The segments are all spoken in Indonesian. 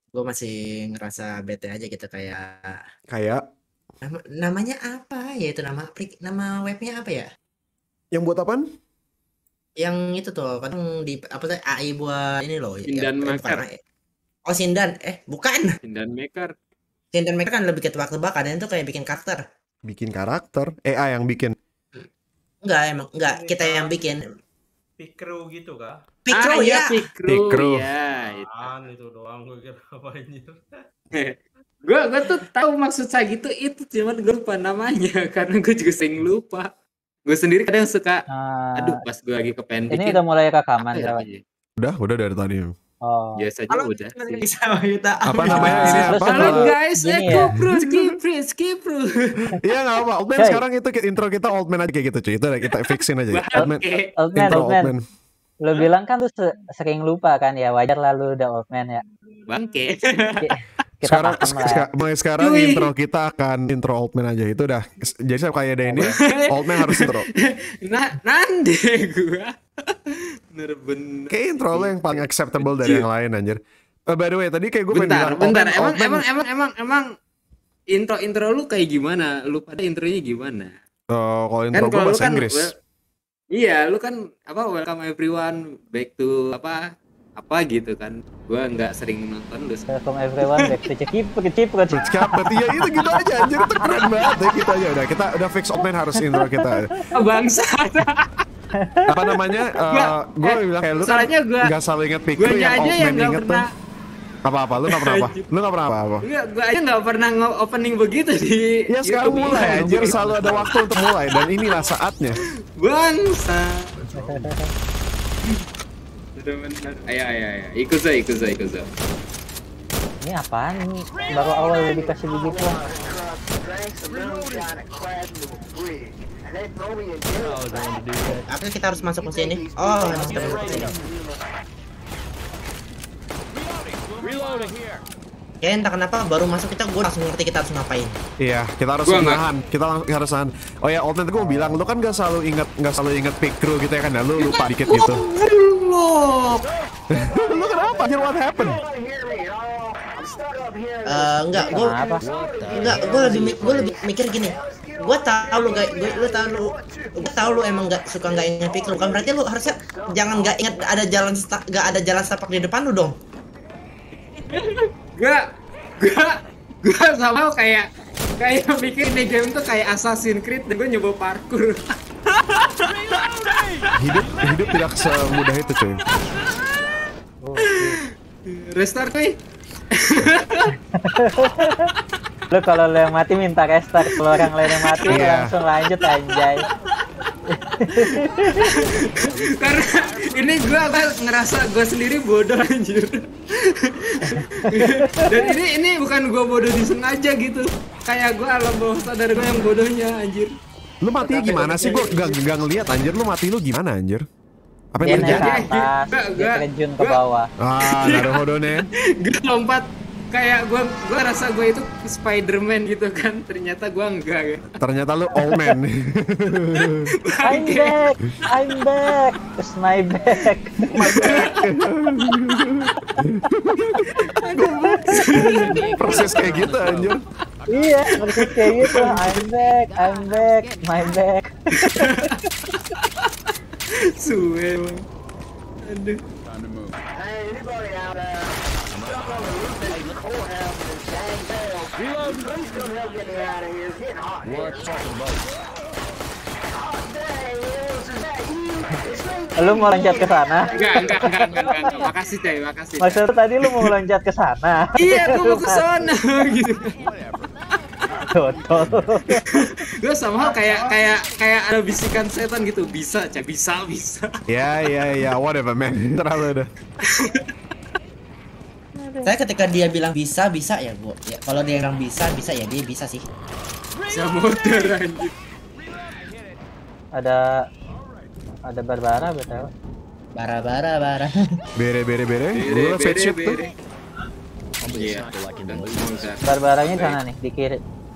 Gue masih ngerasa bete aja gitu kayak Kayak namanya apa ya itu nama webnya apa ya? yang buat apaan? Yang itu tuh kadang di apa tuh AI buat ini loh ya Sindan bukan Maker. AI. Oh Sindan bukan. Sindan Maker. Sindan mereka kan lebih ke tebak-tebakan dan itu kayak bikin karakter. Bikin karakter. AI yang bikin. Enggak emang enggak Ini kita yang kah? bikin. Pikru gitu kah? Pikro Iya ya. Pikru ya itu. Itu doang gue kira apa anjir. Gue tuh tahu maksud saya gitu itu cuman gue lupa namanya karena gue juga sering lupa. Gue sendiri kadang suka aduh pas gue lagi kepengen Ini bikin udah mulai rekaman, apa ya Bro. namanya? Udah dari tadi. Oh. Biasanya Halo udah sih. sama kita. Apa namanya ini Terus apa? Halo sebelum- guys, gini ya. Skipru. Iya nggak apa. Old Man Coy. sekarang itu intro kita Old Man aja kayak gitu cuy. Itu udah kita fixin aja. Old Man. Oke. Old Intro man. Old Man. Lu bilang kan lu sering lupa kan ya, wajar lah lu udah old man ya. Bangke. Kita Sekarang paham lah. mulai sekarang Cuy. intro kita akan intro Old Man aja. Itu udah. Jadi saya kayak ada ini Old Man harus intro. Nanti gua bener-bener. Kayak intro lo yang paling acceptable dari yang lain anjir. By the way, tadi kayak gue pengen Bentar, bilang bentar. Old Man- Emang intro lu kayak gimana? Lu pada intronya gimana? kalau intro gue kalau lu bahasa Inggris. Iya, lu kan apa welcome everyone back to apa gitu kan. Gua nggak sering nonton lu. Welcome everyone back to Cekip. Bercakap, ya itu gitu aja anjir, itu keren banget ya gitu aja kita udah fix Old Man harus intro kita. Bangsa. Apa namanya? Gue bilang kayak lu kan Soalnya gua- nggak selalu inget Pikru Guanya yang aja Old yang Man nggak inget tuh. pernah. Apa lu nggak pernah apa? Lu nggak pernah apa? Enggak, gua aja nggak pernah opening begitu di Ya sekarang YouTube. mulai anjir, selalu ada waktu untuk mulai dan inilah saatnya. Bangsa. Bener-bener. Ayo. Ikut zo. Ini apaan nih? Baru awal udah dikasih begitu. Apa kita harus masuk ke sini? Oh, kita masuk ke sini. Ya entah kenapa baru masuk kita gue langsung ngerti kita harus ngapain. Iya, kita harus Gua nggak. nahan. Kita harus nahan. Oh ya, Old Man gue mau bilang, lu kan nggak selalu inget Pikru gitu ya kan? Ya, lu lupa dikit gitu. Lu kenapa? Anjir, what happened? Enggak, gue lebih mikir gini. Gue tahu lu emang nggak inget pikir kan berarti lu harusnya jangan nggak inget nggak ada jalan setapak di depan lu dong. Gua sama kayak bikin ini game tuh kayak Assassin's Creed dan gue nyoba parkour. Hidup tidak semudah itu cuy. Restart nih. Lu kalau lu yang mati minta restart, kalau orang lain yang mati Iya. langsung lanjut anjay. Karena ini gue ngerasa gue sendiri bodoh anjir. Dan ini bukan gue bodoh disengaja gitu. Kayak gue alam bawah sadar gue yang bodohnya anjir. Lu mati gimana sih? Gue gak ngeliat anjir. Lu mati lu gimana anjir? Apa Dia yang naik terjadi? ke atas, dia terjun ke bawah. Naruhodo nih. Gue lompat kayak gue rasa gue itu Spider-Man gitu kan. Ternyata gue enggak ya. Ternyata lu Old Man. I'm back, it's my back. Persis kayak gitu anjir. Iya, persis kayak gitu. I'm back, my back. Suwe emang. Aduh. Lu mau loncat ke sana? Enggak. Makasih Cai, makasih. Maksud tadi lu mau loncat ke sana? Iya, gue mau ke sana gitu. Totol. Gue sama kayak ada bisikan setan gitu. Bisa, Cai, bisa. Ya, whatever man. Terlalu udah. Saya ketika dia bilang bisa ya gua. Ya, kalau dia bilang bisa ya dia bisa sih. Bisa motor anjir. Ada Barbara betul. Bara. Bere. Gue fade shit tuh. Iya. Barbaranya di sana nih, di kiri.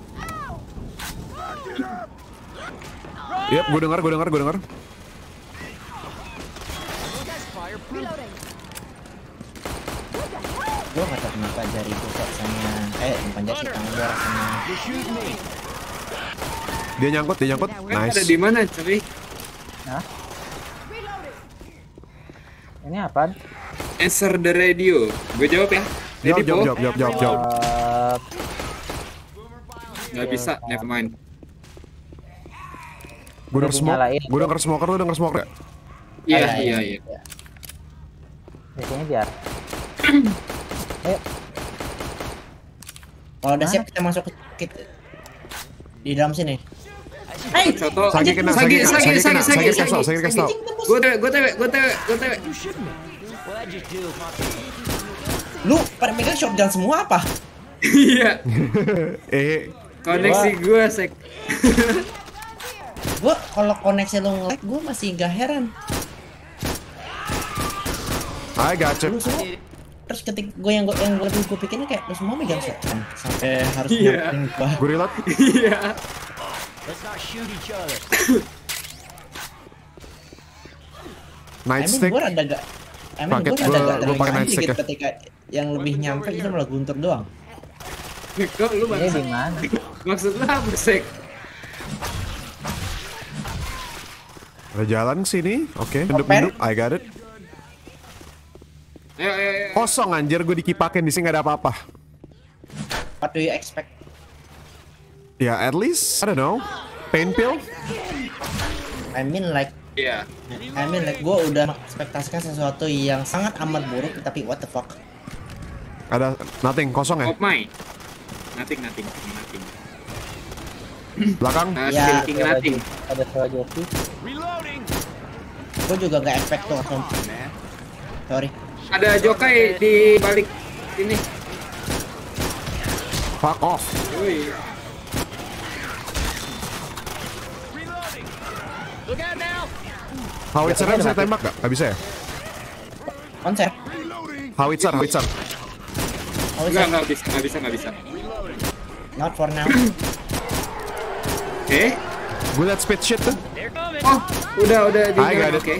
Yap, gue dengar. Gua kata kenapa jari gua rasanya bukan jari sih, tangan gua rasanya. Dia nyangkut. Kan Nice. ada di mana, cuy? Nah. Ini apaan? Answer the radio. Gue jawab ya. Ready, Po? Jawab. Nggak bisa, never mind. Gue denger smoke. Dinyalain. Gue denger smoker, lu denger smoker ya? Iya. Biasanya biar. Ayo. Kalau udah siap kita masuk ke di dalam sini. Contoh. Sagi kena. Kasih tau. Gue tewek. Lu pada megang shotgun semua apa? Iya. Koneksi gue sek. Gua kalau koneksi lu nge-lag gua masih gak heran. I gotcha. Lu semua terus ketik yang lebih gue pikirnya kayak lu semua megang shotgun sampai harus Iya. nyamperin gua. Gue reload. Iya. Nightstick. Gua rada gak Paket gua rada gua- gak gua terlalu pakai aja nightstick gitu ya. ketika yang lebih nyampe itu malah guntur doang. Kok lu Ini bangsa? di mana? Maksud lu apa sek? Ada jalan ke sini. Oke. Menduk. I got it. Ayo. Kosong anjir, gue dikipakin di sini gak ada apa-apa. What do you expect? Ya, at least I don't know. Pain pill? I mean like Iya. gua udah ekspektasikan sesuatu yang sangat amat buruk tapi what the fuck. Ada nothing, kosong ya? Oh my. Nothing. Belakang? Ya, Speaking nothing. Ada suara Jesse. Gua juga gak expect tuh langsung. Sorry. Ada Jokai di balik sini. Fuck off. Wih. Howitzer bisa tembak gak? Gak bisa ya? Konsep. Howitzer. Oh, Nggak bisa. not for now. Oke. Gue liat speed shit tuh. Oh, udah di I got jalan. it. Oke.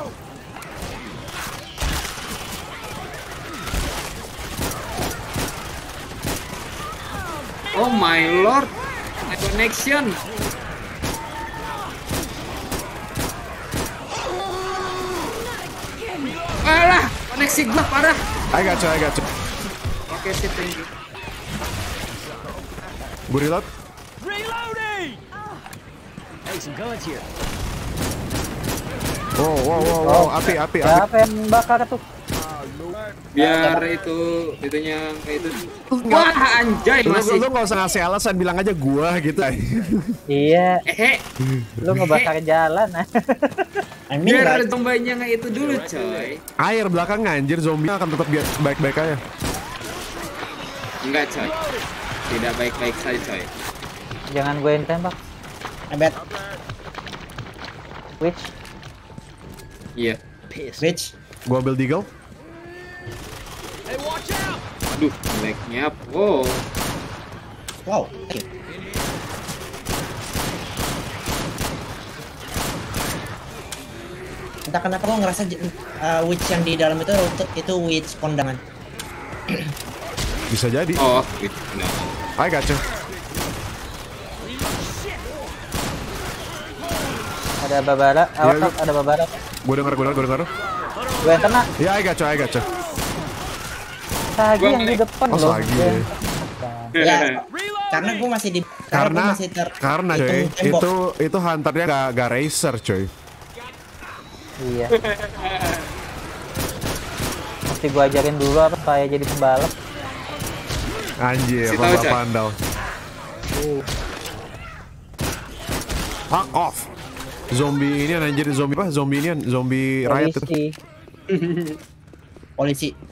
Oh my lord. My connection. Alah, koneksi gua parah. I gotcha. Oke, sip, thank you. Gue reload. Wow, api. Siapa yang bakar tuh? Biar itunya kayak itu. Wah, anjay masih. Lu gak usah ngasih alasan, bilang aja gua gitu. Iya, Eh, lu ngebakar jalan. I mean biar like zombanya nggak itu dulu, coy. Air belakang anjir, zombie akan tetap baik-baik aja. Enggak, coy. Tidak baik-baik saja, coy. Jangan gue yang tembak. I bet Which? Iya. bitch. Gua ambil deagle. Aduh, lag-nya. Wow. Wow. Thank you. Entah kenapa gua ngerasa witch yang di dalam itu witch kondangan. Bisa jadi. Oh, gitu. Nah. I gotcha. Ada babara. Awas, Iya, ada babara. Gue denger. Gue yang kena. Ya, I gotcha. Sagi Gua yang di nge-lag. depan Oh, loh. Sagi. Gue yang- Ya, karena gua masih di Karena gua masih karena coy, hitung tembok. itu hunternya gak racer coy. Iya. Mesti gue ajarin dulu apa supaya jadi pembalap. Anjir, Si tahu, pembalap Coy. pandal. Fuck off. Zombie ini anjir, zombie apa? Zombie ini zombie riot itu. Polisi. Polisi.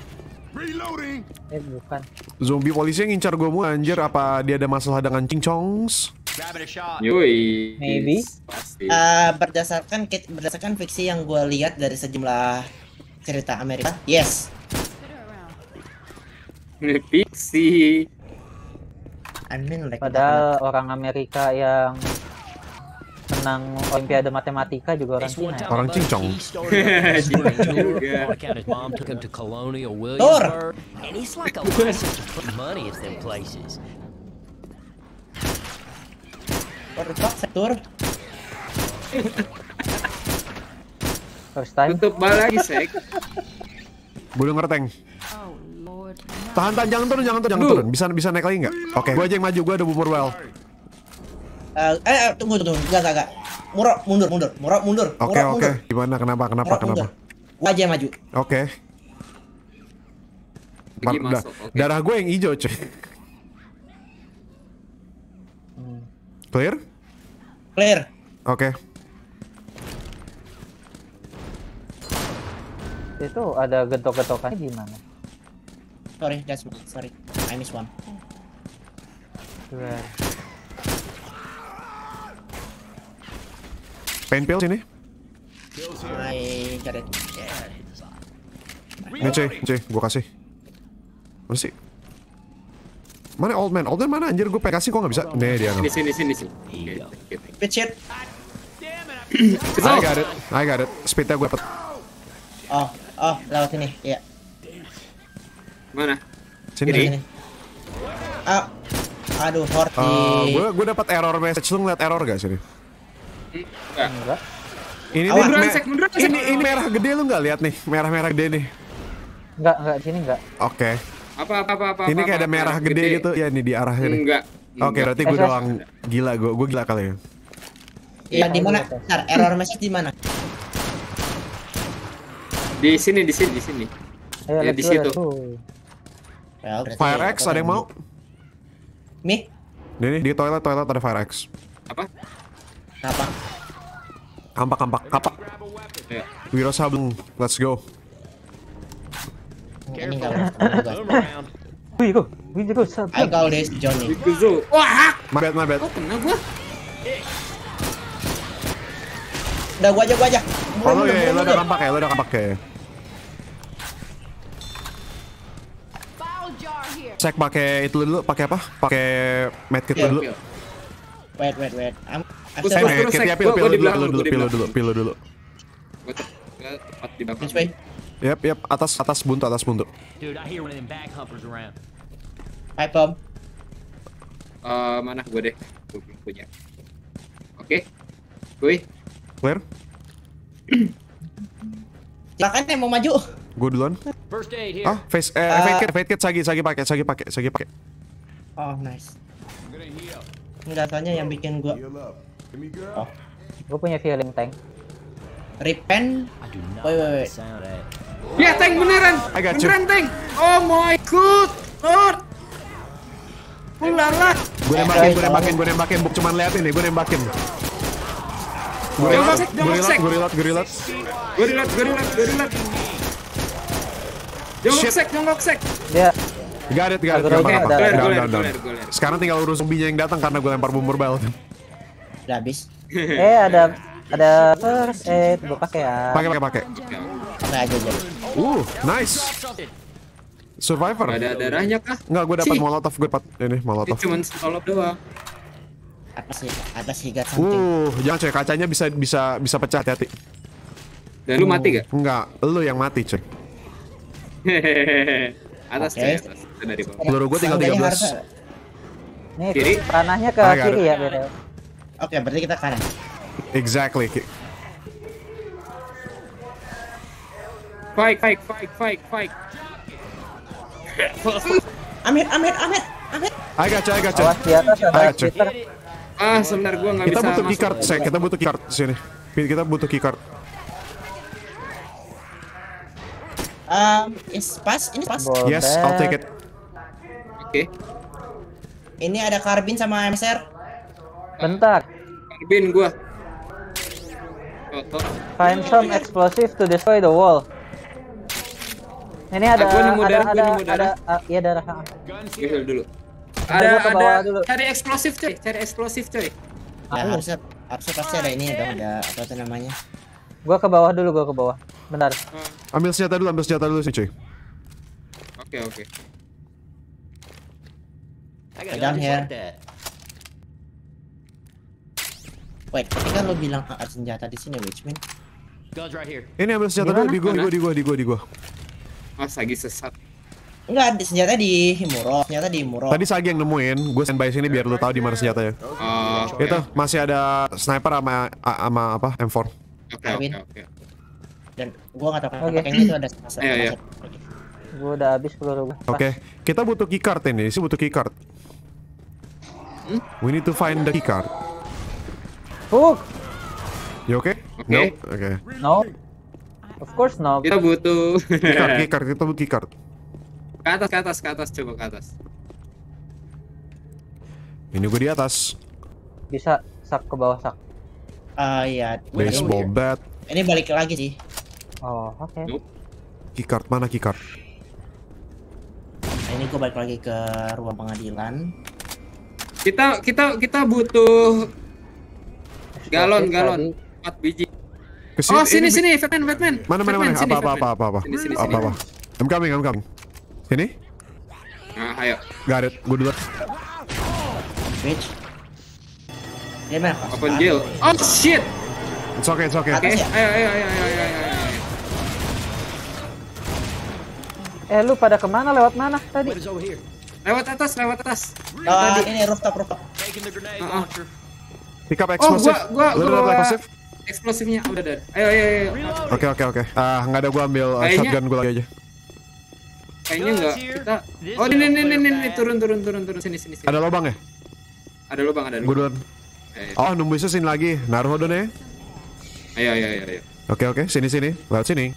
Bukan. Zombie polisi yang ngincar gue mulu anjir, apa dia ada masalah dengan cincongs? Yoi. Maybe. Pasti. Berdasarkan fiksi yang gue lihat dari sejumlah cerita Amerika, yes. Fiksi. I mean like Padahal orang Amerika yang menang Olimpiade Matematika juga orang Cina. Orang cincong. Tur. Tur. First time. Tutup bal lagi, Sek. Bulu ngerteng. Tahan, jangan turun. Bisa naik lagi nggak? Oke, gua aja yang maju, gua ada boomer well. Tunggu. Enggak. Murok, mundur. Oke. Gimana? Kenapa? Gua aja yang maju. Oke. Pergi masuk, oke. Darah gue yang hijau, cuy. Clear? Clear. Oke. Itu ada getok-getokannya gimana? Sorry. I miss one. Pain pill sini. I got it. Ini cuy, gua kasih. Mana sih? Mana old man mana anjir, gue pengen kasih kok nggak bisa. Nih dia. Di sini. Oke. Pitch it. I got it. Speednya gue dapet. Oh, lewat ini. Iya. Mana? Sini. Aduh, Horty. Gue dapat error message. Lu ngeliat error gak sini? Enggak. Ini Munduran, Sek. ini merah gede, lu nggak lihat nih? Merah gede nih. Enggak, sini enggak. Oke. Apa? Ini kayak ada merah gede gitu. Ya, ini di arahnya nih. Enggak. Oke, berarti gue doang gila. Gue gila kali ya. Iya, di mana? Bentar, error message di mana? Di sini. Ayo, Ya, di situ. Well, berarti Firex ada yang mau? Mi? Nih, di toilet ada Firex. Apa? Apa? Kampak. Ya. Wiro Sableng, let's go. Ini enggak berhasil. We go. I call this Johnny. Ikuzo. Wah! My bad. Oh, kena gua. Udah gua aja. Oh, lo udah kampak ya. Cek pakai itu dulu, pakai apa? Pakai medkit dulu. Wait. Medkit ya, pilu dulu. Gua tepat di belakang. This way. Yap, atas buntu. Dude, I hear one of them bag humpers around. Pipe bomb. Mana gua deh? Gua belum punya. Oke. Woi. Clear? Silakan yang mau maju. Gue duluan. First aid here. Fade kit Sagi pakai. Oh, nice. Enggak tanya yang bikin gua. Oh, Gue punya feeling tank. repent. I do not Wait. like the sound of that. Ya, tank beneran. I got you. Beneran tank. Oh my god. Lord. Ulala. Gue nembakin, cuman liatin nih, gue nembakin. Gue reload. Gue reload. Jonggok sek. Dia Got it. Oke, Down. Sekarang tinggal urus zombinya yang datang karena gue lempar boomer bell. Udah habis. ada first aid, gue pakai ya. Pakai. Pakai aja. Nice. Survivor. Gak ada darahnya kah? Enggak, gue dapat molotov, Ini molotov. cuma stolop doang. Atas sih got something. Jangan coy, kacanya bisa pecah, hati-hati. Dan lu mati gak? Enggak, lu yang mati coy. Atas Oke. coy, atas. Itu dari bawah. Peluru gue tinggal Seenggaknya 13. harusnya- Nih, Kiri. tanahnya ke Ada. kiri ya, beda. Oke, berarti kita kanan. Exactly. Fight. Amit. I got you. Awas di atas ada Ayo, cuy. cheater. Sebentar gua nggak Kita bisa butuh masuk. keycard, kita butuh keycard sini. Kita butuh keycard. Ini pas. Yes, I'll take it. Oke. Ini ada karbin sama MSR. Bentar. Karbin gua. Find some explosive to destroy the wall. Ini ada Gua nemu darah. iya darah. Gue heal dulu. Gua ke bawah dulu. Cari eksplosif coy. Ya, harusnya pasti ada ini dong, ada apa tuh namanya? Gua ke bawah dulu. Bentar. Ambil senjata dulu sih cuy. Oke. I got Down guns here. like that. Wait, ketika lo bilang ada senjata di sini, which mean? Guns right here. Ini ambil senjata dulu di gua. Mas lagi sesat. Enggak, senjata di Himuro. Tadi Sagi yang nemuin, gue standby sini biar lu tahu di mana senjatanya. Oh, Itu masih ada sniper sama apa M4. Oke. Dan gua nggak tahu Oke. kayaknya itu ada Iya. Gue udah habis peluru gue. Oke, kita butuh keycard ini. Sih butuh keycard. We need to find the keycard. Hook. You okay? Oke. No? Oke. No. Of course no. Kita butuh Keycard, kita butuh keycard. ke atas, coba ke atas. Ini gue di atas. Bisa sak ke bawah sak. Iya. Baseball bat. Ini balik lagi sih. Oh, oke. Keycard, mana keycard? Nah, ini gua balik lagi ke ruang pengadilan. Kita butuh galon 4 biji. Kesini, Oh, sini, Batman. Mana? Sini, Apa? Sini. Apa? I'm coming. Sini? Nah, ayo. Got it, gue duluan. Which? Dia mana? Open jail. Oh shit. It's okay. Oke, ayo. Lu pada kemana? Lewat mana tadi? Weapons over here. Lewat atas. Ini rooftop. Taking the grenade launcher. Pick up Oh, explosive. gua Lu dapat explosive? eksplosifnya udah ada. Ayo. Oke. Nggak ada, gue ambil Kayaknya- shotgun gue lagi aja. Kayaknya enggak. Kita. Oh, ini turun sini. Ada lubang ya? Ada lubang. Gue duluan. Ayo. Oh, nembusnya sini lagi. Naruhodo nih. Ayo. Oke. Sini. Lewat sini.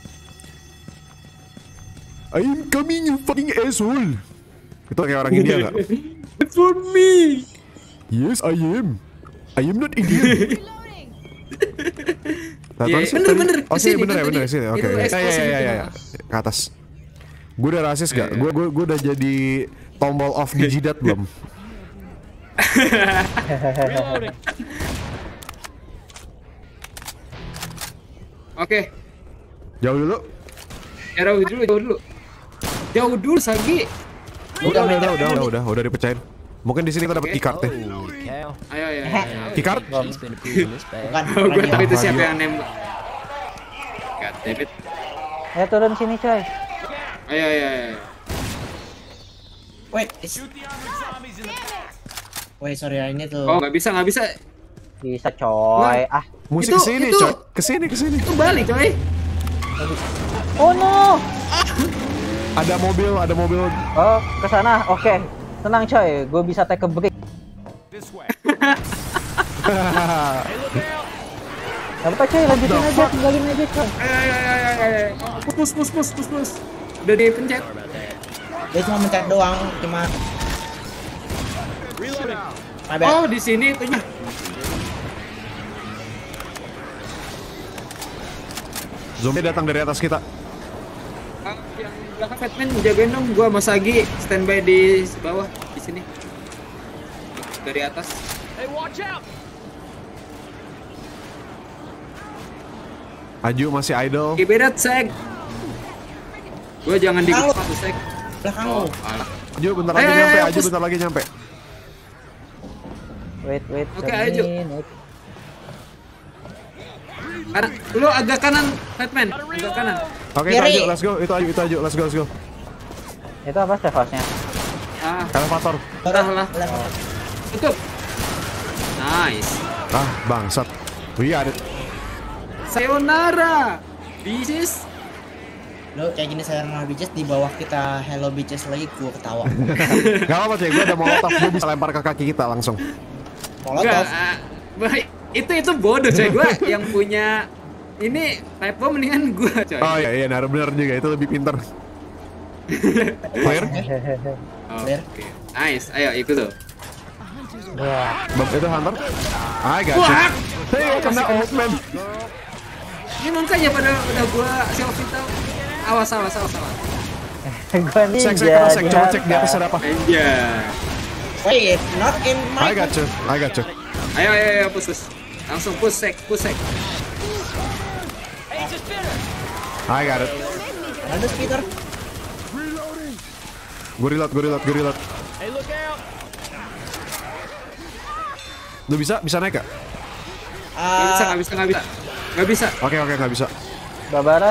I'm coming, you fucking asshole. Itu kayak orang India nggak? It's for me. Yes, I am. I am not Indian. Iya, bener. Oh, sini, Kesini, bener kan tadi. sini. Oke. Itu eksplosif itu. Ya. Ke atas. Gue udah rasis gak? Iya. Gue udah jadi tombol off di jidat belum? Reloading. Oke. Jauh dulu. Jauh dulu, Sagi. Udah dipecahin. Mungkin di sini kita dapat keycard ya. Holy cow. Ayo. Keycard? He's been approving this bad. Bukan. Gue tahu itu Radio. siapa yang nembak. God damn it. Ayo turun sini coy. Ayo. Wait, sorry ya, ini tuh. Oh, nggak bisa. Bisa coy. Ah. Musik Itu- kesini, itu- coy. Kesini. Itu balik, coy. Oh no. Ada mobil. Oh, ke sana. Oke. Tenang coy, gue bisa take a break. Gak apa coy, lanjutin aja, tinggalin aja coy. Ayo. Push. Udah dipencet. Dia cuma mencet doang, cuma. My bad. Oh, di sini itunya. Zombie datang dari atas kita. Yang belakang Batman jagain dong. Gua sama Sagi standby di bawah di sini. Dari atas. Hey, watch out! Aju masih idle. Ibarat Seg. Gua jangan dikit Halo. satu Seg. Belakang Oh, lu. alah. Aju bentar lagi Ayo, nyampe. ayo, Aju push. bentar lagi nyampe. Wait, Oke, a ayo. minute. Lu agak kanan, Batman. Agak kanan. Oke, itu Kiri. Aju. Let's go. Itu Aju. Let's go. Itu apa stevasnya? Ah, Elevator. lah. Tutup. Nice. Ah, bangsat. We got it. Sayonara. Bitches. Lo kayak gini saya sama bitches di bawah kita hello bitches lagi gua ketawa. Gak apa-apa cuy, gue ada molotov. Gue bisa lempar ke kaki kita langsung. Enggak, Molotov. baik. Itu bodoh coy. Gua yang punya ini typo mendingan gua coy. Oh iya, nah bener juga. Itu lebih pinter. Clear? Oh, Clear. oke. Nice. Ayo ikut tuh. Wah, Itu Hunter. I got you. Wah, Hey, kena old man. ini makanya pada udah gua selfie tau. Awas. gue ninja. Cek, coba cek di atas ada apa. Anjay. Wait, not in my. I got you. Ayo, push. Langsung push sek. I got it. Ada speeder. Gue reload. Hey, look out! Lu bisa naik gak? Nggak bisa. Nggak bisa. Oke, nggak bisa. Babara.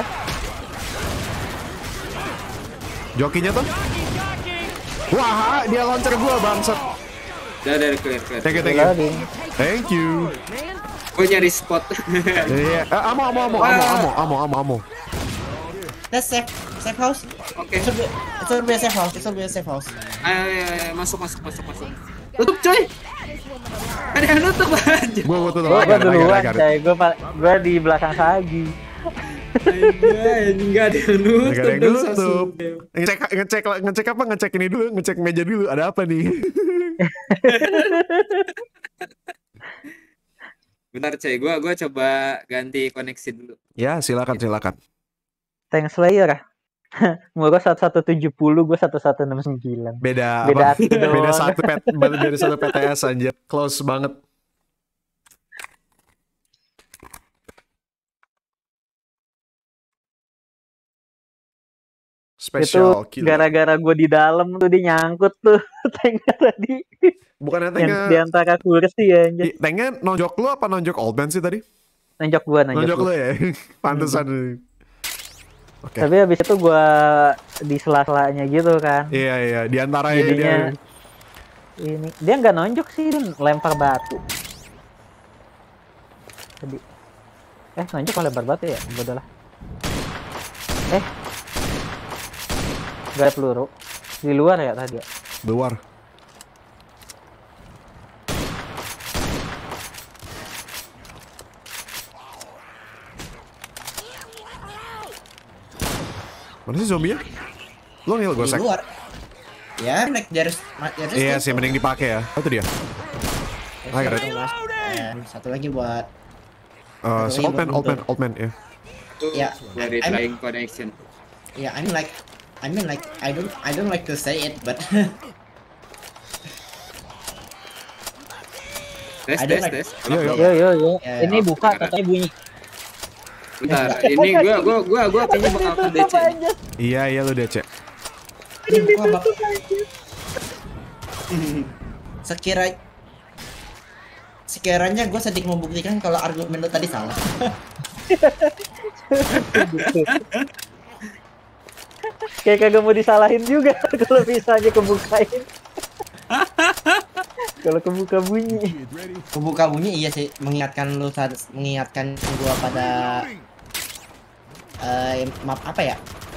Jokinya tuh. Wah, dia launcher gua bangsat. Udah clear. Thank you. Loading. Thank you. Gue nyari spot. Iya, amo. Let's safe house. Oke. It should be a safe house. Ayo, masuk. Tutup coy. Ada yang nutup aja. Gua tuh Gua duluan, coy. Gua di belakang Sagi. Enggak ada yang nutup. Gak ada yang nutup. Ngecek apa? Ngecek ini dulu, ngecek meja dulu. Ada apa nih? Bentar coy, gua coba ganti koneksi dulu. Ya, silakan. Tank Slayer. Gua 1170, gua 1169. Beda Beda apa? hati doang. Beda satu PTS anjir. Close banget. Special Itu gara-gara gue di dalam tuh dia nyangkut tuh tanknya tadi. Bukan Yang di tanknya. antara kursi ya anjir. Tanknya nonjok lu apa nonjok old man sih tadi? Nonjok gua. Nonjok lu ya. Pantesan. Oke. Tapi habis itu gua di sela-selanya gitu kan. Iya, di antara dia. Jadinya ini dia nggak nonjok sih, dia lempar batu. Tadi. Nonjok malah lempar batu ya? Bodoh lah. Gak ada peluru. Di luar ya tadi ya? Luar. Mana sih zombie-nya? Lo ngil gue Di luar. Ya, there's Iya sih, mending dipakai ya. Oh, itu dia. Satu lagi buat Old man ya. ya. Dari flying connection. Ya, I mean like I don't like to say it, but Tes. Yo. Yo. Ya, Ini buka katanya bunyi. Bentar, ini gua kayaknya bakal ke DC. Iya lu DC. ini buka bak. Sekiranya gue sedikit membuktikan kalau argumen lo tadi salah. Kayak kagak mau disalahin juga kalau misalnya kebukain. Kalau kebuka bunyi. Kebuka bunyi iya sih, mengingatkan gua pada map apa ya?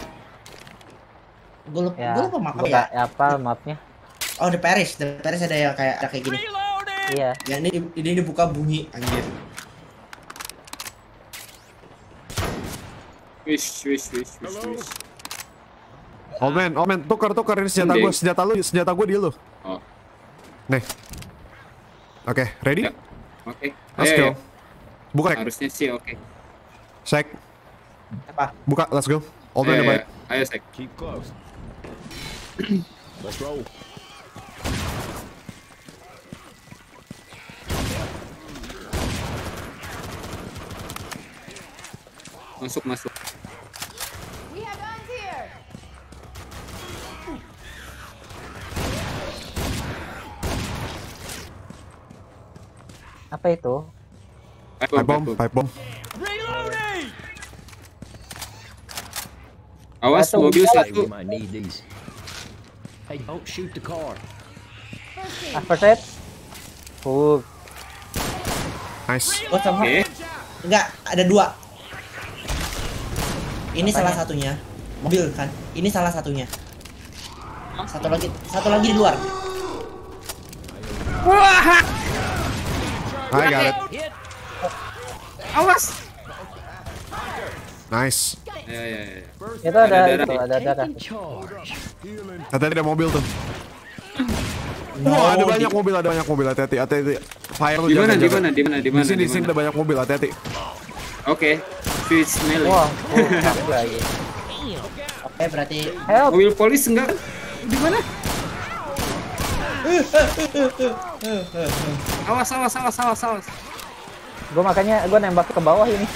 Gua lupa map apa ya? Apa mapnya? Oh, The Parish ada yang kayak gini. Iya. Ya ini dibuka bunyi anjir. Wish. Old man, tukar ini senjata gue di lu. Oh. Nih. Oke, ready? Ya. Oke. Let's go. Buka. Harusnya sih oke. Sek. Apa? Buka, let's go. Old man udah baik. Ayo Sek. Keep close. Let's roll. Masuk. Apa itu? Pipe bomb. Reloading! Awas Satu, mobil dua. Hey, satu. we might need these. Hey, don't shoot the car. Adverset. Nice. Oh, sama. Oke. Enggak, ada dua. Ini salah satunya. Mobil kan. Ini salah satunya. Satu lagi di luar. I got it. Hit. Awas. Nice. Ya. Itu ada Ada darah. Taking charge. Tadi ada mobil tuh. Wah, ada banyak mobil, hati-hati. Fire lu Di jangan. mana? Di sini ada banyak mobil, hati-hati. Oke. Switch melee. Wah, sakit lagi. Oke, berarti Help. Mobil polis enggak? Di mana? Awas. Gue nembak ke bawah ini.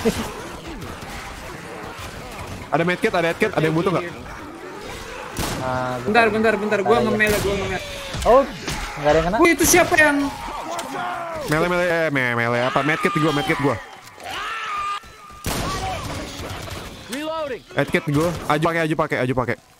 Ada medkit, ada yang butuh nggak? Bentar. Gua ngemel. Oh, nggak ada yang kena. Itu siapa yang Mele apa? Medkit gua. Reloading. Medkit gua. Aju pakai. Aju.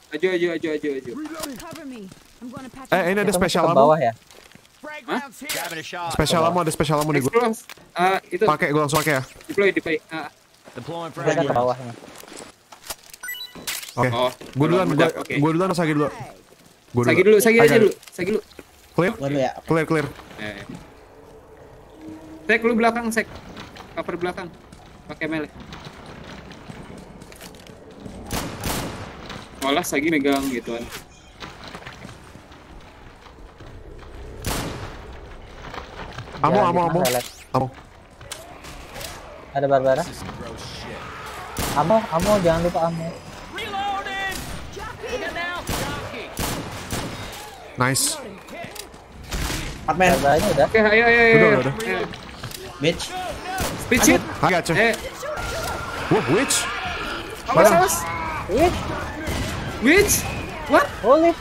Cover me. I'm gonna patch Ini ada Itu special ke ammo. bawah ya. Grabbing a shot. Special ammo, ada special ammo di gua. Explode. Itu Pakai gua langsung pakai ya. deploy. Deploying Mereka frag. ke bawahnya. Oke. Oh, Gua duluan, meledak, oke. gua duluan atau Sagi dulu? Gua Sagi dulu. Sagi dulu. Clear? Gua dulu ya. Clear. Sek lu belakang, Sek. Cover belakang. Pakai melee. Malah Sagi megang gituan. Jangan Ammo. highlight. Ammo. Ada Barbara. Ammo, jangan lupa ammo. Nice. Apartemen. Barbaranya udah. Oke, ayo. Udah. Bitch. Speed shoot. I got you. Wah, witch. Awas. Witch. What? Holy.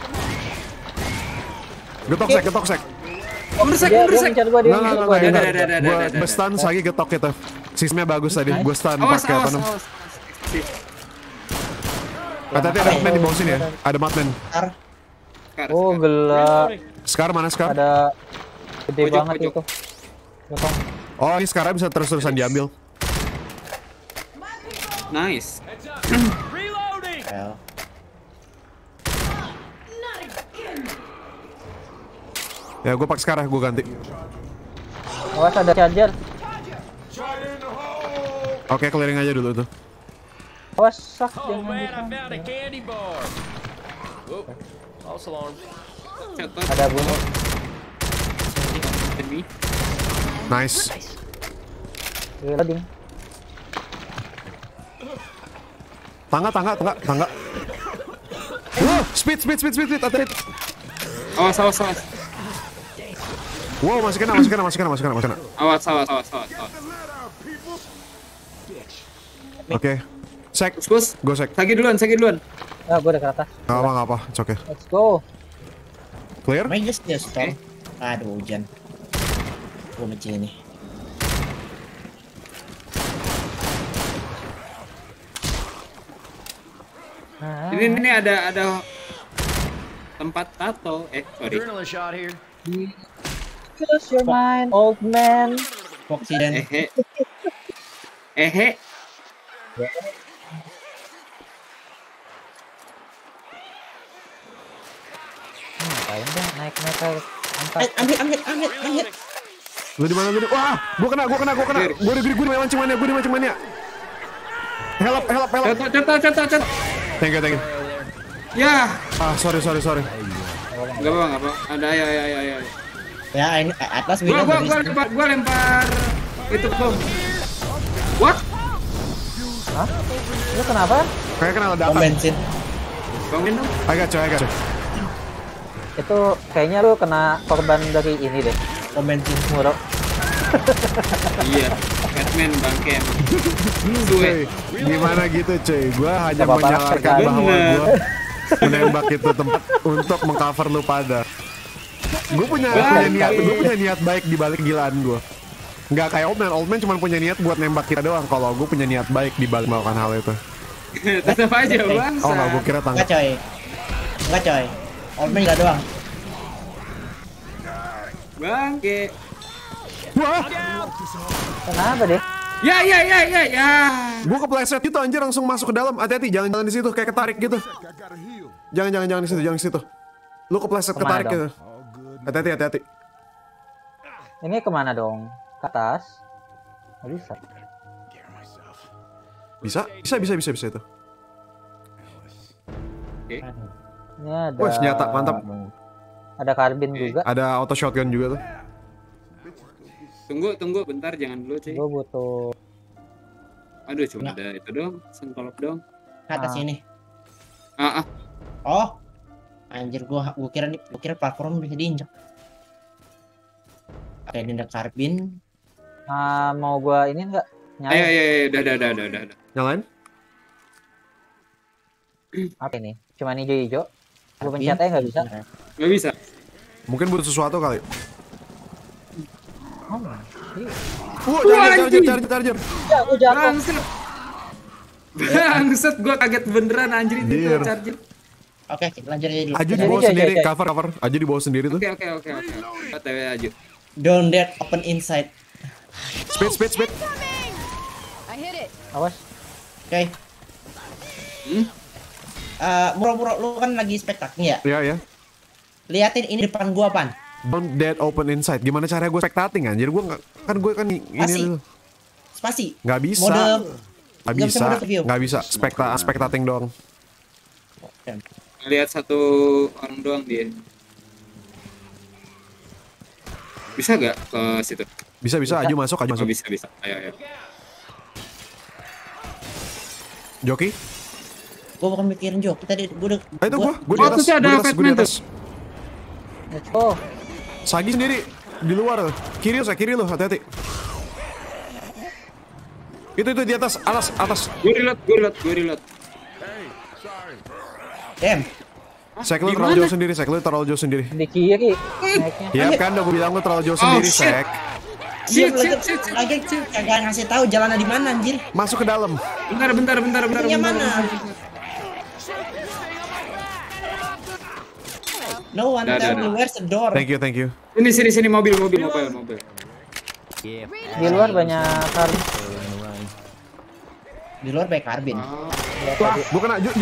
Getok sek. Mundur Sek. Dia ngejar gua, dia ngejar gua. Udah. Gua bestan Sagi getok itu. Sistemnya bagus tadi. Gua stun Awas. pakai apa namanya. Tadi ada Matman di bawah sini ya. Ada Matman. Oh, gila. Scar mana Scar? Ada gede Pojok. banget itu. Potong. Oh, ini sekarang bisa terus-terusan diambil. Nice. Well. Ya, gue pakai sekarang, gue ganti. Awas ada charger. Oke, clearing aja dulu tuh. Awas sak Oh jangan man, I di- found a candy bar. Whoop. False alarm. Catat Ada bunyi. ini. Nice. Reloading. Tangga. Wow, speed. Hati-hati. Awas. Wow, masih kena. Awas. Oke. Sek, Push. go sek. Sagi duluan. Ah, gua udah ke atas. Gak apa, it's okay. Let's go. Clear? Main just dia storm. Aduh, hujan. Gua benci ini. Ini ada tempat tato. Sorry. Adrenaline shot here. Close your mind, old man. Foxy dan Ehe. Ngapain deh naik meter angkat. ambil. Lu di mana lu? Wah, gua kena. Gua di mancing mania. Help. Catat. Thank you. Ya. Ah, sorry. Enggak apa. Ada ayo. ya ini Atlas winner Gua lempar itu bom. What? Hah? Lu kenapa? Kayak kena Bom ledakan. bensin. Bangun dong. I got you. Itu kayaknya lu kena korban dari ini deh. Bom bensin. Murok. Iya. Batman bangke. Cuy, gimana gitu cuy? Gua hanya Apa-apa, menyalarkan terkadang. bahwa Bener. gua menembak itu tempat untuk mengcover lu pada. Gue punya niat baik di balik gilaan gue. Nggak kayak Old Man cuma punya niat buat nembak kita doang. Kalau gue punya niat baik di balik melakukan hal itu. Tetap aja bang. Oh nggak, gue kira tangga. Enggak coy. Old man enggak doang. Bangke. Wah, Kenapa deh? Ya. gue kepleset itu anjir langsung masuk ke dalam. Hati-hati, jangan di situ kayak ketarik gitu. Jangan di situ. Lu kepleset Kemana ketarik dong? gitu. Hati-hati. Ini kemana dong? Ke atas? Nggak bisa. Bisa itu. Ini ada. Wah, senjata, mantap. Ada karbin juga. Ada auto shotgun juga tuh. Tunggu bentar jangan dulu cuy. Gue butuh. Aduh cuma ada itu dong, sentolop dong. Ke atas sini. Ah. Oh. Anjir gua kira platform bisa diinjak. Oke, ini ada karbin. Mau gua ini enggak? Ayo, udah. Nyalain? Apa ini? Cuman hijau-hijau. Gua pencet aja nggak bisa. Nggak bisa. Mungkin butuh sesuatu kali. Oh my. Charger. Ya, aku jatuh. Bangsat. Bangsat, gua kaget beneran anjir itu Anjir. charger. Oke, lanjut aja dulu. Aju di Jadi, bawah jadi, sendiri, jadi. cover. Aju di bawah sendiri tuh. Oke. OTW aja. Don't dare open inside. Speed. I hit it. Awas. Oke. Muro, lu kan lagi spektaknya ya? Ya. Liatin ini depan gua, Pan. Don't dead open inside. Gimana cara gue spectating anjir? Gue kan ini dulu. Spasi. Nggak bisa. Nggak bisa. Spectating doang. Lihat satu orang doang dia. Bisa gak ke situ? Bisa. Aju masuk. Oh, bisa. Ayo. Joki? Gua bukan mikirin joki tadi, gua udah. Itu gue di Oh, atas. tuh ada Gue di Fatman atas. Let's go. Sagi sendiri di luar. Kiri lu, hati-hati. Itu di atas, atas. Gue reload. Damn. Sek lu terlalu jauh sendiri. Di kiri. Naiknya. Iya kan, udah gue bilang lu terlalu jauh sendiri, shit. Sek. Shit. Lagi kagak ngasih tahu jalannya di mana anjir. Masuk ke dalam. Bentar. Ininya mana? No one Dah, tell dah. me where's the door. Thank you. Sini mobil. Di luar banyak karbin. Di luar baik karbin. Wah, gue kena. Ju.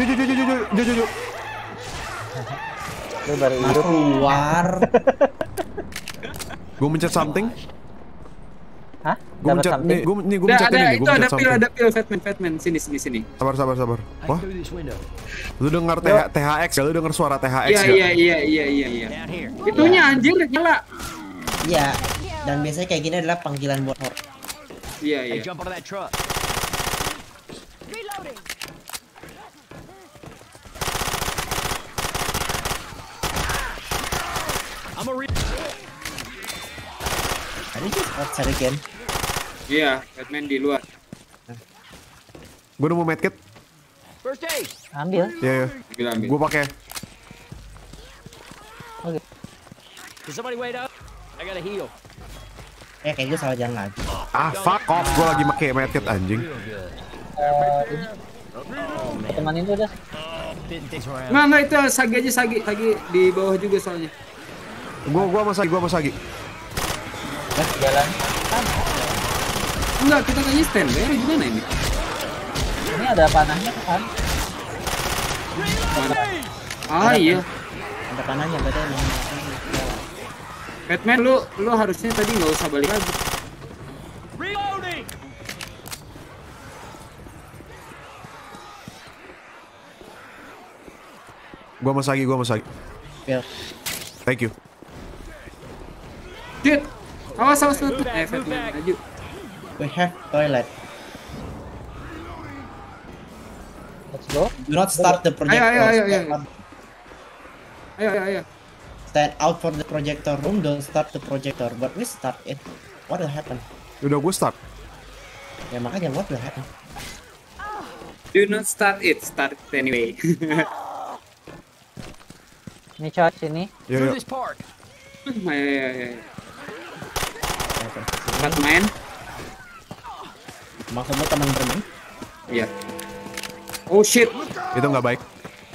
Lu baru hidup. Keluar. Gue mencet something. Hah? Gue Dapat mencet something? nih. Gue mencet ini. Gue mencet something. Ada pil Fatman. Sini. Sabar. Wah, Through this window. lu denger THX ya? Lu denger suara THX ya? Iya. Down here. Itunya anjir nyala. Iya. Dan biasanya kayak gini adalah panggilan buat horror. Iya. Hey, jump onto that truck. Reloading. I'm a Ada just outside again. Iya, Batman di luar. Gue udah mau medkit. first aid. Ambil. Iya. Ambil. Gue pakai. Can somebody wait up? I gotta heal. Kayak gue salah jalan lagi. Fuck off. Gue lagi pakai medkit anjing. Teman itu udah. Fitting things around. Nggak itu Sagi di bawah juga soalnya. Gue sama Sagi. Jalan. Enggak, kita kayaknya standby gimana ini? Ini ada panahnya kan? Iya. Ada panahnya berarti emang. Batman lu harusnya tadi nggak usah balik lagi. Reloading. Gue sama Sagi. Bill. Thank you. Shit. Awas tuh. Batman maju. We have toilet. Let's go. Do not start the projector. Ayo. Stand out for the projector room. Don't start the projector. But we start it. What will happen? Udah gue start. Ya makanya what will happen? Do not start it anyway. Ini charge ini. Through Yo. this park. Ayo. Batman. Maksudnya teman bermain? Iya. Oh shit. Itu nggak baik.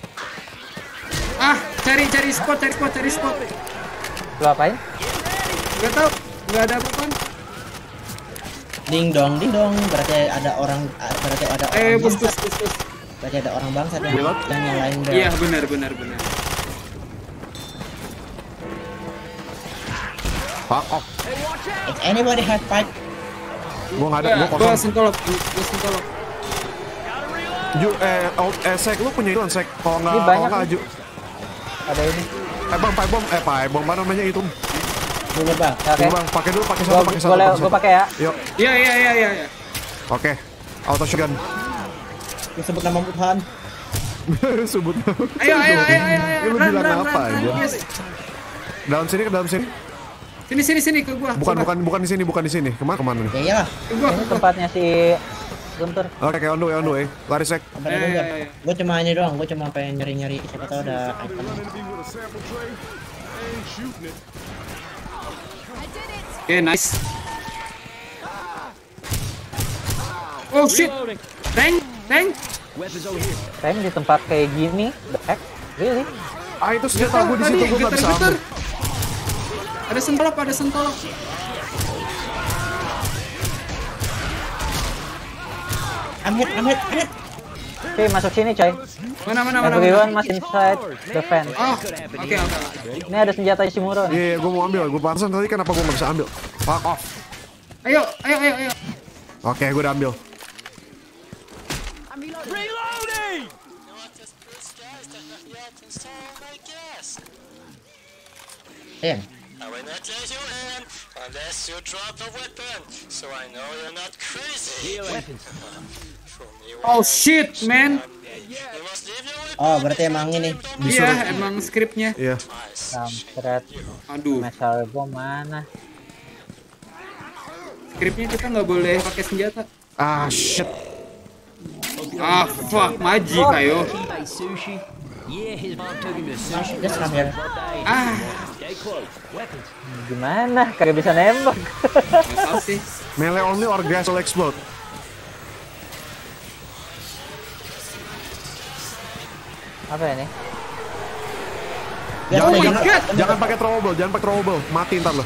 Cari spot. Lu apain? Gak tau. Gak ada apa-apa. Ding dong. Berarti ada orang. Bus. Berarti ada orang bangsat yang Reload. yang lain. Iya benar. Fuck off. If anybody have fight, Gue nggak ada. Gue Gua kosong. sentolok. Sek lu punya itu Sek. Kalau Ini nggak banyak Aju. Ada ini. Pipe bomb apa namanya itu? dulu bang. Oke. Bang, pakai satu. Gua pakai ya. Yuk. Iya. Oke. Auto shotgun. Lu sebut nama Tuhan. Sebut. Ayo. Lu bilang apa aja? Yes. Dalam sini. Sini ke gua. Bukan di sini. Kemana nih? Ya iyalah. Ke gua. Ini tempatnya si Guntur. Oke, on the way. Lari Sek. Apa dulu bang? Gue cuma ini doang. Gue cuma pengen nyari siapa tahu ada item. Oke, nice. Oh shit. Tank. Weapons over here. Tank di tempat kayak gini, the heck? Really? Ah itu senjata gue di situ, gue nggak bisa ambil. Ada sentolop. I'm hit. Oke, masuk sini coy. Mana. Everyone must inside the fence. Oh, oke. Ini ada senjata Ishimuro. Iya, gue mau ambil. Gue pantesan tadi kenapa gue nggak bisa ambil. Fuck off. Ayo. Oke, gue udah ambil. I'm reloading. Reloading! Ayan. I will not let you in unless you drop a weapon, so I know you're not crazy. Weapons. Oh shit, man. You must leave your weapon. Oh, berarti emang ini. Iya, emang skripnya. Iya. Kampret. Aduh, Metal bom mana? skripnya kita nggak boleh pakai senjata. Ah shit. Ah, fuck, maji kayo. Hey, sushi. Yeah, his mom took him to sushi. Just come here. Ah, Stay close. Weapons. Gimana? Kagak bisa nembak. nggak tahu sih. Melee only or gas will explode. Apa ini? Oh my god. Jangan pakai throwable, mati ntar lo.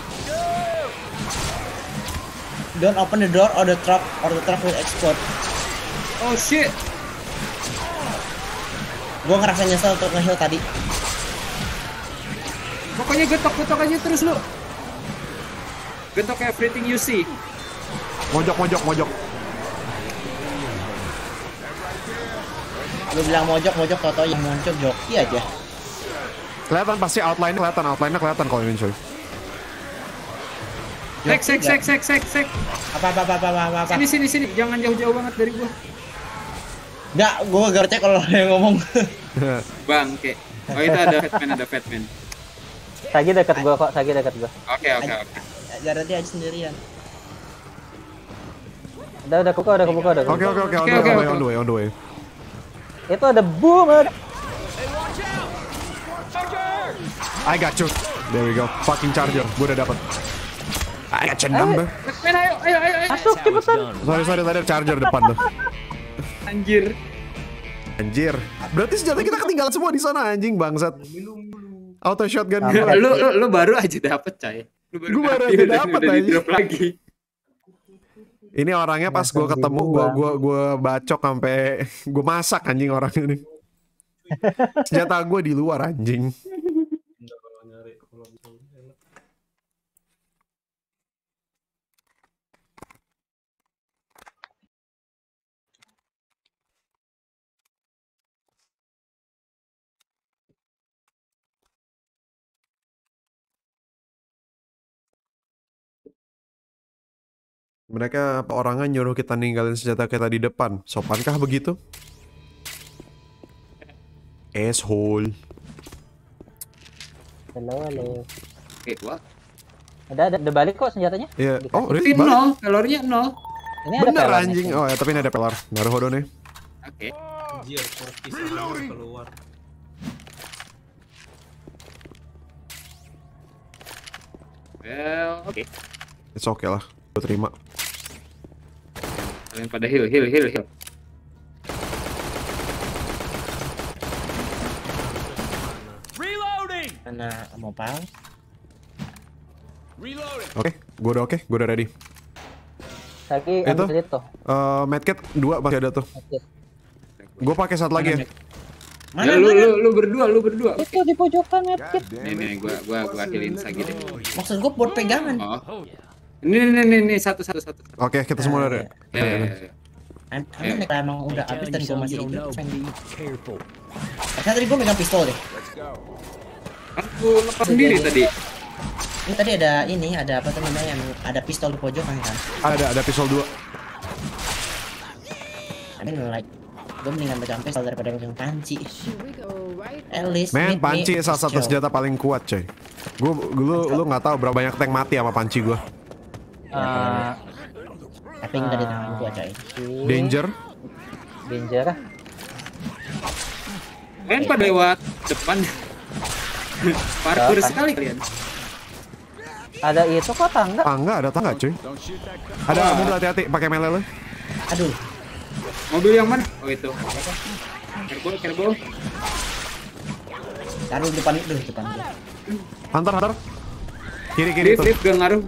Don't open the door or the truck will explode. Oh shit. Gua ngerasa nyesel untuk nge-heal tadi. Pokoknya getok aja terus lu. Getok everything you see. Mojok. Lu bilang mojok, tau yang muncul joki aja. Kelihatan pasti outline-nya kelihatan kalau ini coy. Sek. Apa. Sini. Jangan jauh-jauh banget dari gua. Nggak, gua gak percaya kalau yang ngomong. Bangke. Oh, itu ada Fatman. Sagi dekat gua kok, Oke. Jangan dia aja sendirian. Udah kebuka. Oke, on the way. Itu ada boomer. I got you. There we go. Fucking charger. Gue udah dapat. I got your number. Fatman, ayo. Masuk cepetan. Sorry, tadi ada charger depan tuh. Anjir. Berarti senjata kita ketinggalan semua di sana anjing bangsat. Auto shotgun gue. Lu baru aja dapet, Cai. Gue baru aja dapet udah aja. di-drop lagi. Ini orangnya pas gue ketemu, gue bacok sampai gue masak anjing orang ini. Senjata gue di luar anjing. Mereka apa orangnya nyuruh kita ninggalin senjata kita di depan? Sopankah begitu? Asshole. Halo. Wah. Ada balik kok senjatanya. Iya. Dikasih. Oh, really? Tapi 0, kalornya 0. Ini ada Bener pelonnya. anjing. Oh ya, tapi ini ada pelar. Naruhodo nih. Oke. Anjir, Forkis harus keluar. Well, oke. It's okay lah. Gue terima. Kalian pada heal. Reloading. Mana mau pal? Reloading. Oke, gue udah ready. Sagi Itu? ambil itu. Medkit 2 masih ada tuh. Oke. Gue pakai satu lagi ya. Ya, lu berdua. Itu di pojokan medkit. Nih, gua healin Sagi deh. Maksud gua buat pegangan. Oh. Ini satu. Oke, kita semua udah. Ya. Aneh kalau emang udah habis dan gua masih You don't hidup. know. Be careful. Karena tadi gua megang pistol deh. Aku lepas sendiri tadi. Ini tadi ada apa tuh namanya yang ada pistol di pojokan kan? Ada pistol 2. I mean like gua mendingan pegang pistol daripada pegang panci. Should we go right? At least Men, meet me panci at salah satu Joe. senjata paling kuat, coy. Lu nggak tahu berapa banyak tank mati sama panci gua. Tapi ini dari tangan gua coy. Danger. Kalian pada lewat depan. Parkour sekali kalian. Ada itu kok tangga. Ada tangga cuy. Ada mobil, hati-hati pakai mele lu. Aduh. Mobil yang mana? Oh itu. Kerbau. Taruh depan itu, depan. Hunter. Kiri tuh. Flip gak ngaruh.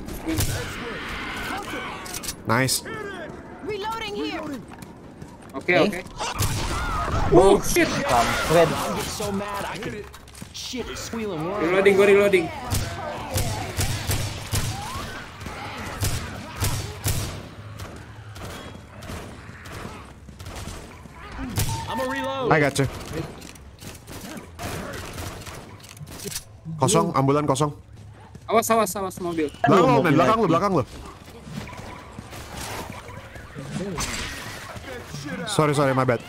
Nice. Reloading here. Oke. Oh shit. Kampret. So mad I could. Shit, squealing worm. Reloading. I'm a reload. I got you. Kosong, ambulan kosong. Awas mobil. Belakang lu. Sorry, my bad.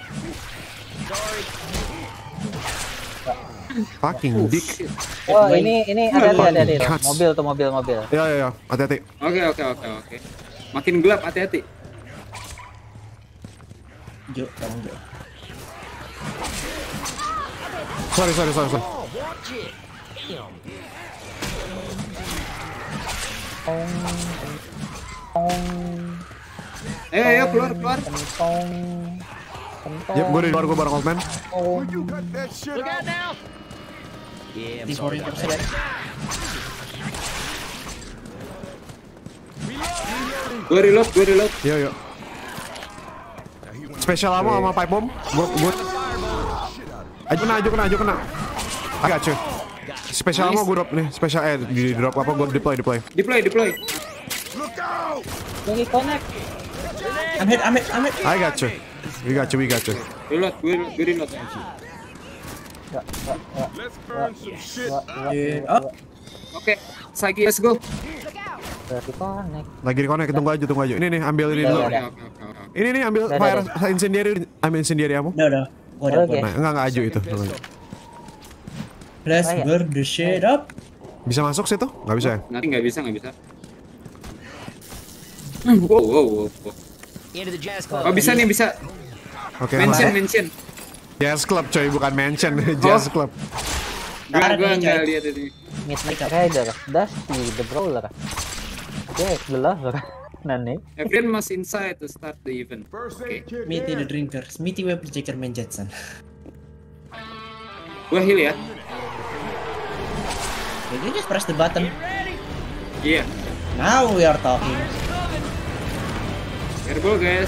Fucking dick. Oh, ini ada. Mobil. Ya, hati-hati. Oke. Makin gelap, hati-hati. Jo, tolong Jo. Sorry. Ayo keluar. Yep, gue di luar, gue bareng old man. Look out now. Yeah, I'm Di sorry. terus ada. Gue reload. Yo. Special ammo sama pipe bomb. Gue. Aju kena. Agak cuy. Special ammo gue drop nih. Special di drop apa gue deploy. Deploy. Lagi connect. Amit. I got you. We got you. Reload. Oh, Oke, Sagi, let's go. Berarti connect. Lagi di connect, tunggu aja. Ini nih, ambil ini dulu. Udah. Ini nih, ambil fire incendiary ammo. udah. Gua udah. Oke. Nah, enggak aju itu. Let's burn the shit up. Bisa masuk situ? Nggak bisa ya? Nanti nggak bisa. Wow. Into the jazz club. Oh bisa. Oke. Mention. Jazz Club coy, bukan mansion. Jazz Club. Gua nggak lihat ini. Midnight Rider, Dusty, The Brawler, Jack, The Lover, Nani. Everyone must inside to start the event. Oke. Meety the drinkers, Meety Weapon Jacker Man Jetson. Gua heal ya. You just press the button. Iya. Now we are talking. Airball guys.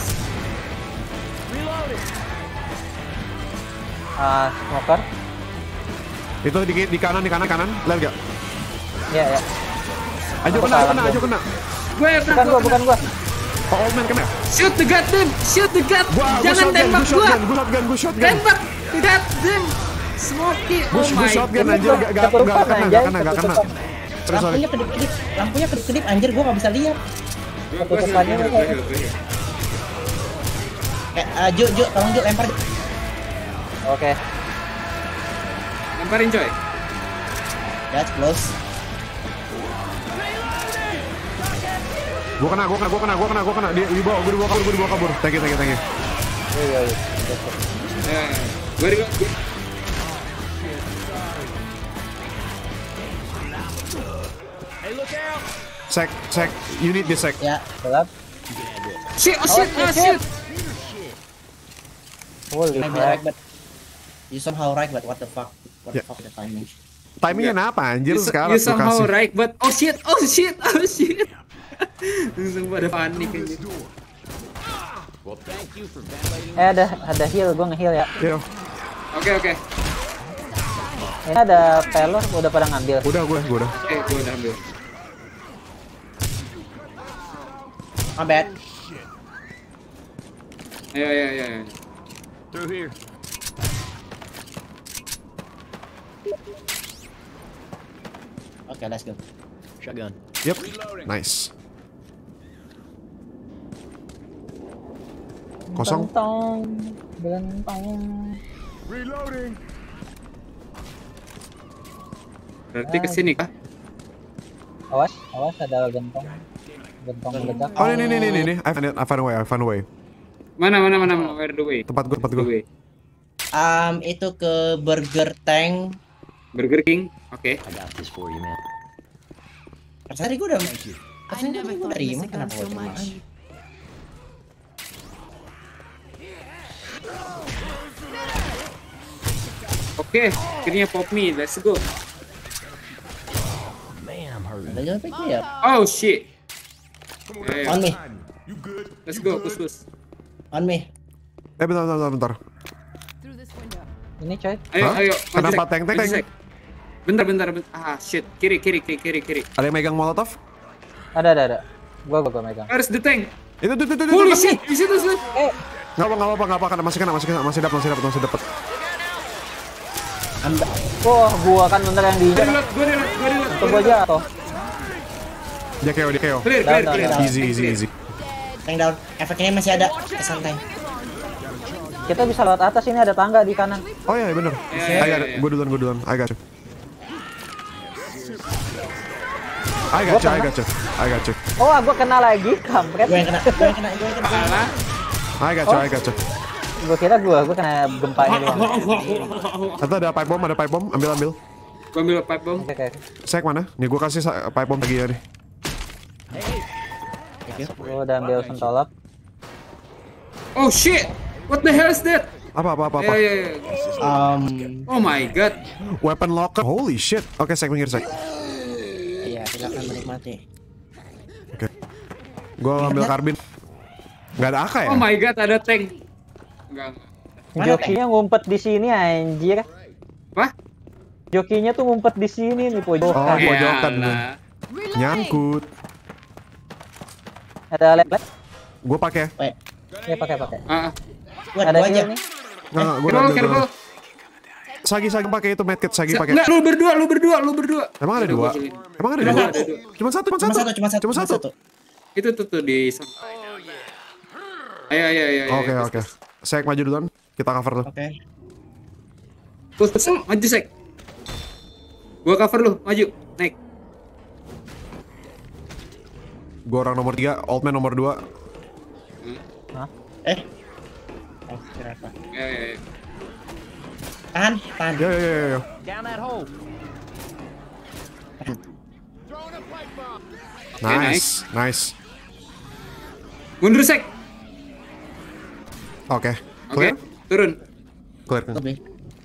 Smoker. Itu di kanan. Lihat gak? Ya. Aju kena. Bukan gua. Oh, old man kena. Shoot the goddamn. Jangan tembak gua. Gue shotgun. Tembak. Goddamn. Smoky. Oh Gue my shotgun god. anjir, gak kena. Sorry. Lampunya kedip anjir, gua nggak bisa lihat. Gua heal. Jo, tolong Jo, lempar. Oke. Lemparin coy. That's close. Gue kena. Di bawah kabur. Thank you. Iya. Gue reload. Hey, look out. Sek. You need this sek. Ya, Gelap. Shit. Holy I crap. right, but you somehow right, but what the fuck? What the fuck the timing? Timingnya kenapa anjir sekarang You somehow kasih. right, but oh shit. Langsung pada panik aja. Well, thank you for validating. Ada heal, gua nge-heal ya. Yo, Oke. Ini ada pelor, udah pada ngambil. udah. Gue udah ambil. My bad. Ayo. Through here. Okay, let's go. Shotgun. Yep. Nice. Kosong. Belentong. Berarti kesini kah? Awas ada gentong meledak. Oh ini. I found a way. Mana? Where the way? Tempat The gue. way. Itu ke Burger Tank. Burger King. Oke. I got this for you, man. Tadi gue udah. I never Gue thought dari miss a gimana? gun Kenapa so gue terima much. aja? Oke, akhirnya pop me. Let's go. Ada jalan PK ya? Oh shit. Ayo, On me, let's go, push. on me. Bentar. Through this window. Ini coy. Ayo, Hah? ayo. Kenapa maju, tank? maju, Sek. Bentar. Ah shit, kiri. Ada yang megang molotov? Ada. Gua megang. Where's the tank? Itu. Holy shit, di situ. Nggak apa, karena masih dapat. Wah, gua kan bener yang di hijau. Gue reload. Itu gua jatuh. Dia KO. Clear. Down. Easy. Tank down. Efeknya masih ada. Santai. Kita bisa lewat atas, ini ada tangga di kanan. Oh iya bener. Iya. Gue duluan. I got you. Oh, gua kena lagi, kampret. Gue yang kena. Salah. I got you. Gua kira gua kena gempanya doang. Atau ada pipe bomb, ambil. Gue ambil pipe bomb. Oke. Sek mana? Nih gue kasih pipe bomb lagi ya nih. Gua udah ambil sentolop. Oh shit. What the hell is that? Apa? Iya. Oh my god. Weapon locker. Holy shit. Oke, Sek minggir Sek. Iya, silakan menikmati. Oke. Gue ambil karbin. Gak ada AK ya? Oh my god, ada tank. Enggak. Jokinya ngumpet di sini anjir. Wah? Jokinya tuh ngumpet di sini nih Oh, pojokan. pojokan. Yalah. Nyangkut. Ada lab. Gue pakai. Ya pakai. Ah, Buat Ada gue aja. heal nih. Nggak, gue careful. Sagi pakai itu medkit. Sagi pakai. Enggak, lu berdua. Emang ada Udah, dua? gua pilih. Emang ada Udah, dua? ada dua. Cuma satu. Cuma satu. Itu tuh di sana. Ayo. Oke. Sek maju duluan. Kita cover lu. Oke. Push, maju Sek. Gua cover lu, maju. Naik. Gue orang nomor 3, old man nomor 2. Oh, kenapa? Ya. Tahan. Yo. Down that hole. Nice. Mundur Sek. Oke. Oke, turun. Clear. Lebih.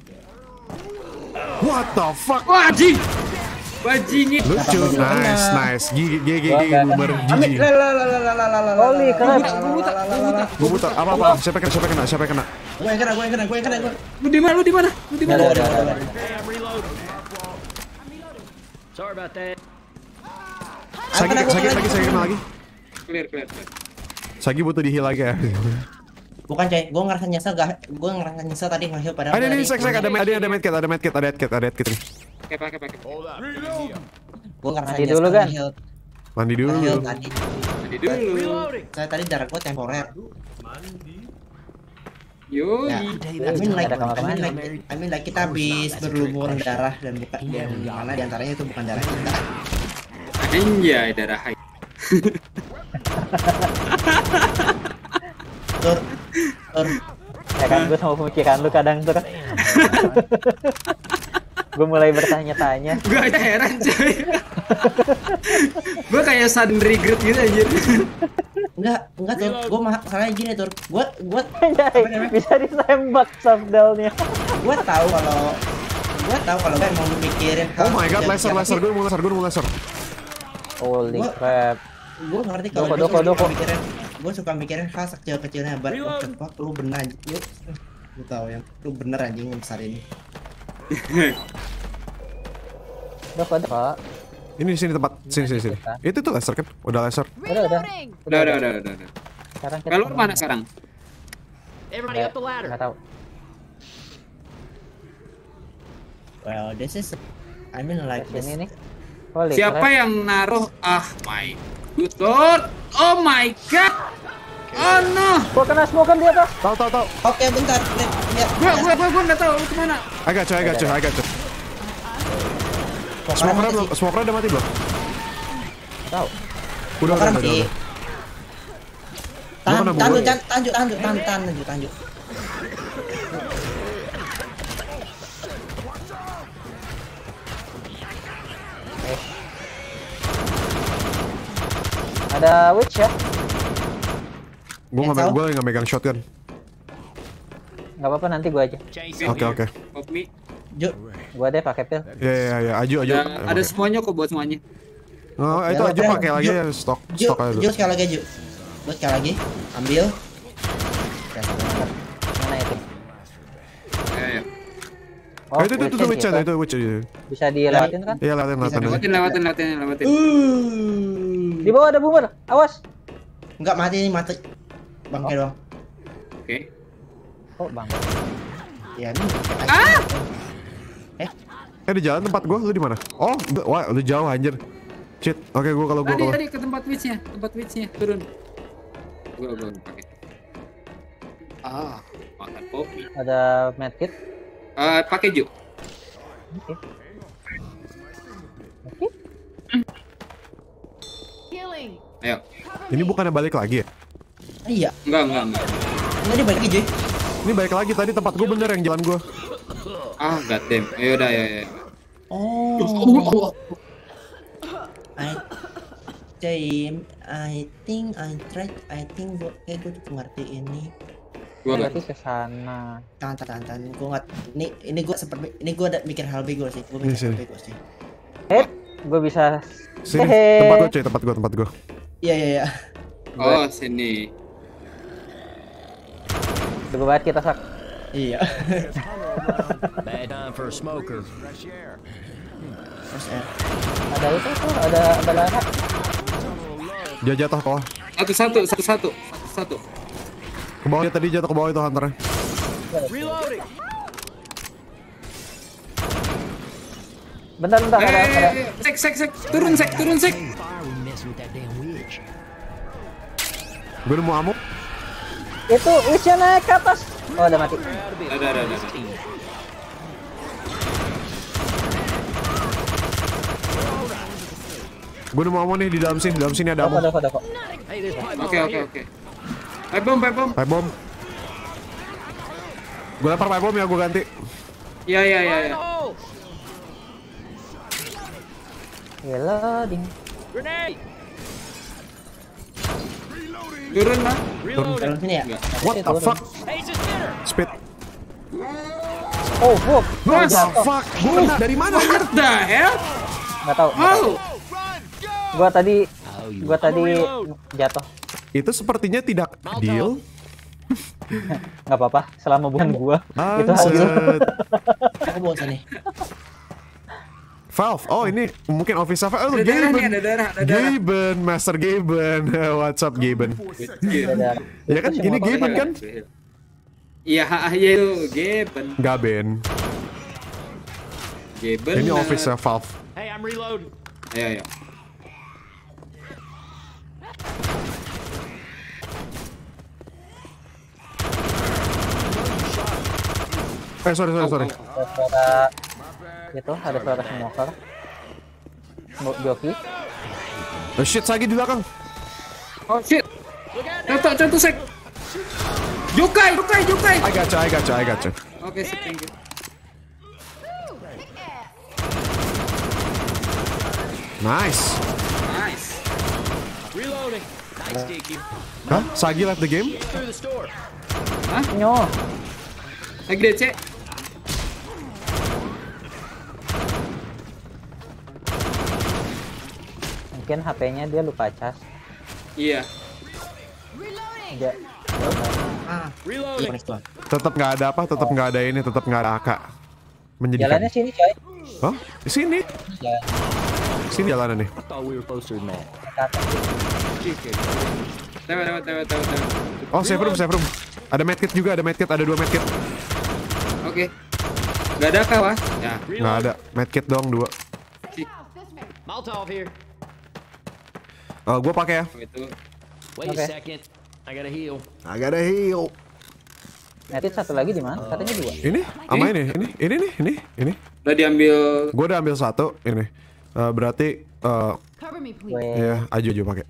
What the fuck? Wah, anjing. Bajingan. Lucu. Nice. Gigi boomer. Amin. Gigi. Holy crap. Gue buta. Apa? Siapa kena? Gue yang kena. Lu di mana? Ada. Sorry about that. Sagi kena lagi. Clear. Sagi butuh di heal lagi ya. Bukan coy, gue ngerasa nyesel tadi nge-heal padahal. Ada nih, Sek, ada medkit nih. Oke, pakai. Gue ngerasa Mandi nyesel dulu, Gan. nge-heal Mandi dulu. tadi. Jadi dulu. Saya tadi darah gue temporer. Yo. Ya, I mean like kita habis berlumuran darah dan bukan yang mana diantaranya itu bukan darah kita. Anjay, darah high. Tur. Ya kan gue sama pemikiran lu kadang tuh kan. Gue mulai bertanya-tanya. Gue aja heran coy. Gue kayak sudden regret gitu anjir. Enggak Tur. Gue masalahnya gini Tur. Gue Anjay, bisa ditembak subdalnya. gue tahu kalau gue mau mikirin Oh my god, laser. Gue mau laser. Holy crap. Gue ngerti kalau Doko. gue suka mikirin hal kecil-kecilnya. But what the fuck, lu bener anjing. Lu tahu yang lu bener anjing besar ini. Doko. Ini di sini tempat. Sini. Itu tuh laser kan? Udah laser. Udah. Udah. Sekarang kita Kalau mana sekarang? Everybody up the ladder. Nggak tahu. Well, this is I mean like this. Ini nih. Holy Siapa crap. yang naruh? Ah my god. Oh my god. Oh no. Gua kena smoke di atas. Tahu. Oke, bentar. Lihat. Gua enggak tahu lu kemana. I got you. Smoker udah mati belum? Tahu. Udah. Tanjuk. Ada witch ya? Gue nggak megang shotgun. Nggak apa-apa, nanti gua aja. Oke. Pop me. Jo, Gua deh pakai pil. Ya, Aju. Ada semuanya kok buat semuanya. Oh, itu Aju pakai lagi ya, stok Jo, aja dulu. Jo sekali lagi, Jo. Jo sekali lagi. Ambil. Mana itu? Ya. Oh, itu witch gitu. itu witch. Bisa dilewatin kan? Iya, lewatin. Lewatin. Di bawah ada boomer. Awas. Enggak mati. Bangke doang. Oke. Oh, bang. Ya, ini. Di jalan tempat gue, lu di mana? Oh, wah, lu jauh anjir. Shit. Oke, kalau gue Tadi ke tempat witch-nya, turun. Gua pakai. Makan kopi. Ada medkit. Pakai Ju. Oke. Healing. Ayo. ini bukannya balik lagi ya? Iya. Enggak. Enggak dibalik lagi, Joy. Ini balik lagi, tadi tempat gue bener yang jalan gue. Goddamn. Ayo udah ya. Oh. I think gue tuh ngerti ini. Gua Berarti ke sana. Tahan. Gue nggak. Ini gue seperti ini gue ada mikir hal bego sih. Gue mikir hal bego sih. Gue bisa. Sini, tempat gue. Iya. Oh, sini. Gue banget kita sak. Iya. Bad time for a smoker. Ada itu tuh, ada lara. Dia jatuh ke bawah. Satu. Ke bawah dia tadi jatuh ke bawah itu hunternya. Reloading. Bentar, ada. Sek. Turun sek. Fire we messing with that damn witch. Gue nemu ammo. Itu witch-nya naik ke atas. Oh, udah mati. Ada. Gue nemu ammo nih di dalam sini ada ammo. Ada kok. Hey, there's pipe Oke. Pipe bomb. Pipe bomb. Gue lempar pipe bomb ya, gue ganti. Iya. Reloading. Grenade. Turun lah. Dalam sini ya. What the fuck? Hey, it's a spinner. Speed. Oh, fuck. What the fuck? Gue kena dari mana anjir? What the hell? Nggak tahu. Gua tadi jatuh. Itu sepertinya tidak deal. Nggak apa-apa, selama bukan gua. Itu hasil. Anjir. Aku bawa sini. Valve. Oh, ini mungkin office Valve. Oh, Ada darah nih, Gaben. ada darah. Gaben, Master Gaben. What's up, Gaben? Ya kan, ini Gaben kan? Iya itu Gaben. Gaben. Ini office Valve. Hey, I'm reloading. Ayo. Sorry. Ada suara itu, ada suara smoker. Joki. Oh shit, Sagi di belakang. Oh shit. Contoh sek. Jukai. I gotcha. Oke, sek, thank you. Nice. Reloading. Nice, Dickie. Hah? Sagi left the game? Through the store. Nyo. Lagi DC. Mungkin HP-nya dia lupa cas. Iya. Dia Reloading. Tetap nggak ada apa? Tetap nggak ada ini. Tetap nggak ada AK. Menjadikan. jalannya sini, coy. Oh, di sini. Jalan Sini jalannya nih. I thought we were closer than that. ke atas. Tewet. Oh, save room. Ada medkit juga, ada 2 medkit. Oke. Gak ada kah, Wah? Ya. Nggak ada, medkit doang 2. Molotov here. Gue pakai ya. Oh, itu. Wait Okay. a second. I gotta heal. I gotta heal. Medkit satu lagi di mana? Katanya 2. Ini, sama ini. Udah diambil. Gue udah ambil 1, ini. Berarti, Cover me, please. ya, Aju pakai.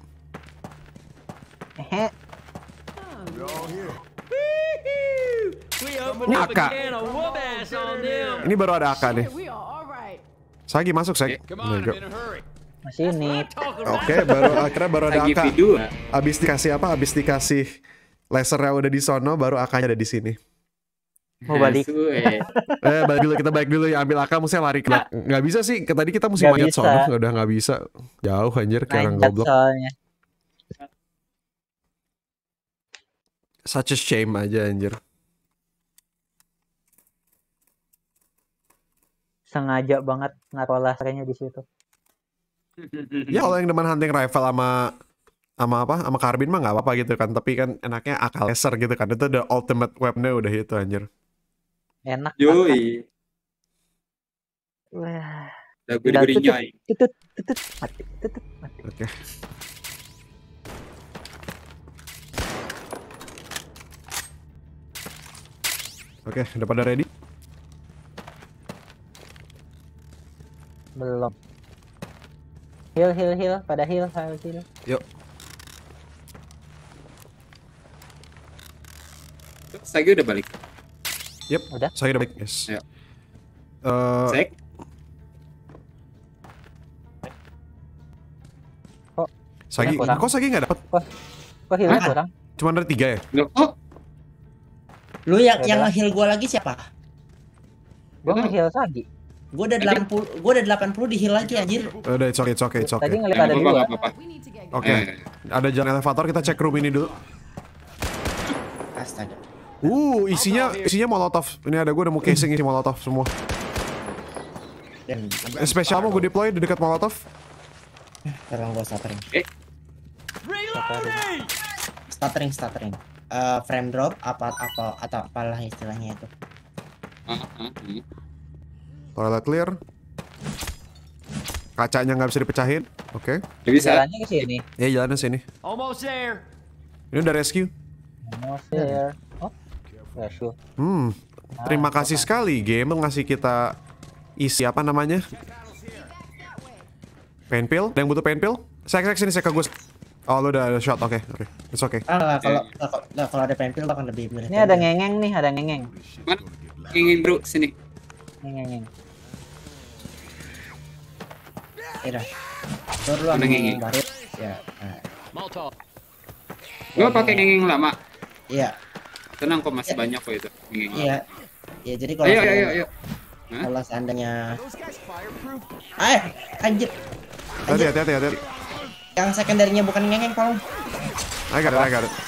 We opened Ini up AK. a can of whoop ass on them. Ini baru ada AK nih. We are all right. Sagi masuk, Sagi. Come on, There you I'm in go. a hurry. Masih ini. Oke, akhirnya baru ada Lagi AK. video. Abis dikasih apa? Abis dikasih lasernya udah di sono, baru AK-nya ada di sini. Mau balik. Balik dulu, kita balik dulu ya. Ambil AK, mesti lari ke nggak bisa sih. Tadi kita mesti Nggak manjat bisa. sono, udah nggak bisa. Jauh anjir, kayak orang Manjat goblok. soalnya. Such a shame aja anjir. Sengaja banget naruh lasernya di situ. Ya kalau yang demen hunting rifle sama karbin mah nggak apa-apa gitu kan, tapi kan enaknya AK laser gitu kan, itu the ultimate weaponnya udah itu anjir. Enak. Yoi. Wah. Udah Udah gurih nyoy. tutut mati. Oke. Oke, udah pada ready? Belum. Heal, pada heal. Yuk. Sagi udah balik. Yep. Udah? Saya udah baik, yes. Ayo. Eh, Sek. Sagi, kurang. kok Sagi nggak dapet? Kok heal Hah? kurang? Cuma ada 3 ya? Loh, oh, Lu yang Udah. nge-heal gua lagi siapa? Gua nge-heal Sagi. Gua udah 80 di heal lagi anjir. Udah, it's okay. Tadi ngeliat nggak ada apa-apa, dua. nggak apa-apa. We need to get Oke, ada jalan elevator, kita cek room ini dulu. Astaga. Isinya molotov. Ini ada gue udah mau casing isi molotov semua. Dan Spesial mau gue deploy di dekat molotov. tolong gua stuttering. Reloading! Stuttering. Frame drop atau apalah istilahnya itu. Toilet clear. Kacanya nggak bisa dipecahin. Oke. Nggak bisa. Jalannya ke sini. Ya jalannya sini. Almost there. Ini udah rescue. Almost there. Oh, ya sure. Terima kasih sekali game ngasih kita isi apa namanya? Pain pill. Ada yang butuh pain pill? Saya sini saya ke Gus. Oh lu udah ada shot, oke. It's okay. Kalau ada penpil akan lebih milih. Ini ada ngengeng nih, ada ngengeng. Mana? Ingin bro, sini. Ngengeng. Iya. Tur lu Mana ngengeng? baru. Ya. Molotov. Gua pakai ngengeng lama. Iya. Tenang kok, masih banyak kok itu ngengeng. Iya. Ya jadi kalau Ayo. kalau seandainya Those guys fireproof? anjir. Hati-hati. Yang sekundernya bukan ngengeng tolong. I got it.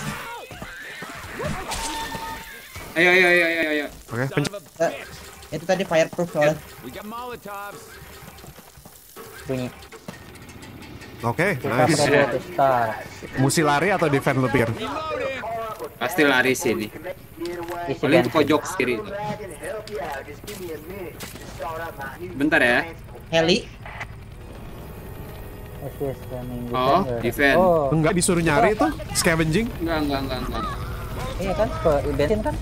Ayo. Oke, Itu tadi fireproof soalnya. We got Molotovs. Bunyi. Oke, Kita nice. perlu to start. Mesti lari atau defend lu pikir? Pasti lari sini. Isi Paling bensin. pojok kiri. Bentar ya. Heli. Assist running Oh, defender. defend. Oh, Enggak disuruh nyari itu scavenging. Enggak. iya kan? Ke bensin kan?